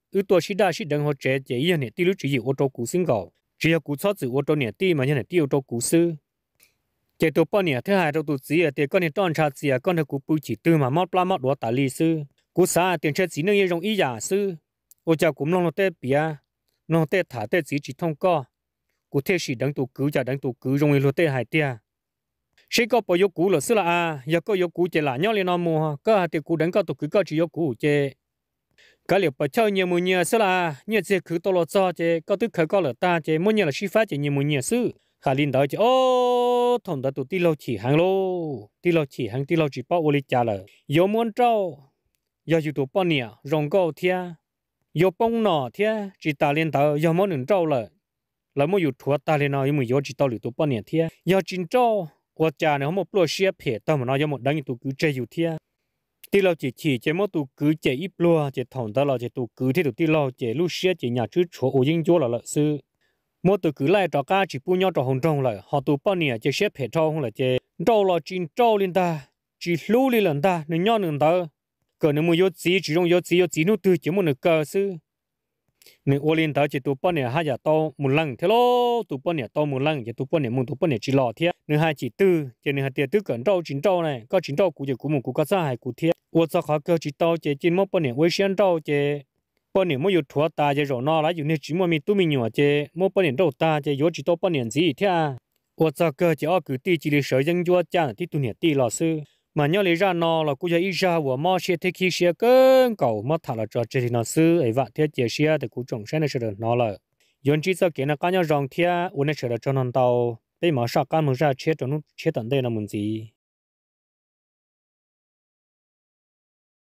A: tua sĩ đa sĩ đằng họ trẻ trẻ yên này tí lúc chỉ ô tô cũ sinh gạo chỉ có cũ xót từ ô tô này tí mà nhân này tí ô tô cũ sư trẻ tụ bao nhiêu thứ hai tụ tụ gì thì con này tròn chặt gì con này cũ bự chỉ từ mà mót mót đũa tả lý sư cũ xã tiền chơi chỉ nên yên trong ý giả sư ô cha cũng long tê bia long tê thả tê chỉ thông co cũ thế sĩ đằng tụ cứ cha đằng tụ cứ trong yên tê hai tia sĩ có bao nhiêu cũ là sư là giờ có nhiêu cũ chỉ là nhau lên nó mua có hai tia cũ đằng có tụ cứ có chỉ nhiêu cũ chỉ cái liệu bật chơi nhiều mùi nhiều sư là nhiều chỉ cứ tôi lo cho chỉ có tức khởi có là ta chỉ muốn nhiều là suy phát chỉ nhiều mùi nhiều sư khả linh đó chỉ ô thằng đó tụi ti lâu chỉ hàng lô ti lâu chỉ hàng ti lâu chỉ bao ô li trả lời yêu muốn trâu yêu chịu tụi bao nhiêu rong câu thia yêu bông nọ thia chỉ ta lên tàu yêu muốn đừng trâu lời là muốn yêu thua ta lên nó yêu muốn yêu chỉ tao lì tụi bao nhiêu thia yêu chín trâu qua trả này không một lô xe phê tao mà nó yêu một đằng tụi cứ chơi yêu thia tí lâu chỉ mỗi tụ cứ chỉ ít lúa chỉ thòng đó là chỉ tụ cứ thì tụ tí lâu chỉ lúc xưa chỉ nhà chứ chỗ ô dinh chỗ là lợi sư mỗi tụ cứ lại trò cá chỉ bu nhau trò hồng trông lại họ tụ bao nhiêu chỉ xếp hệ trâu không là chỉ trâu là chín trâu lên ta chỉ lú lên lần ta nên nhau nên ta cỡ nên mua yếu chỉ dùng yếu chỉ nó từ chỉ muốn được cỡ sư nên ô lên ta chỉ tụ bao nhiêu hai giờ tao một lần thế lo tụ bao nhiêu tao một lần chỉ tụ bao nhiêu chỉ lọ thế nên hai chỉ tư chỉ nên hai tiền tư cỡ trâu chín trâu này có chín trâu cụ chỉ cụ một cụ có sao hai cụ thế我做好个知道这今么半年危险到这半年没有拖大这热闹了，有那寂寞咪都没有这么半年到大这有知道半年几天，我做个这二个地级的摄影作家的多年地老师，嘛要来热闹了，估计一下我毛些天气些更高，么他了这这里老师哎哇，天这些的古种山的是热闹了，原只做给那干要让天，我那车的专门到被马上干么上切等等的那么子。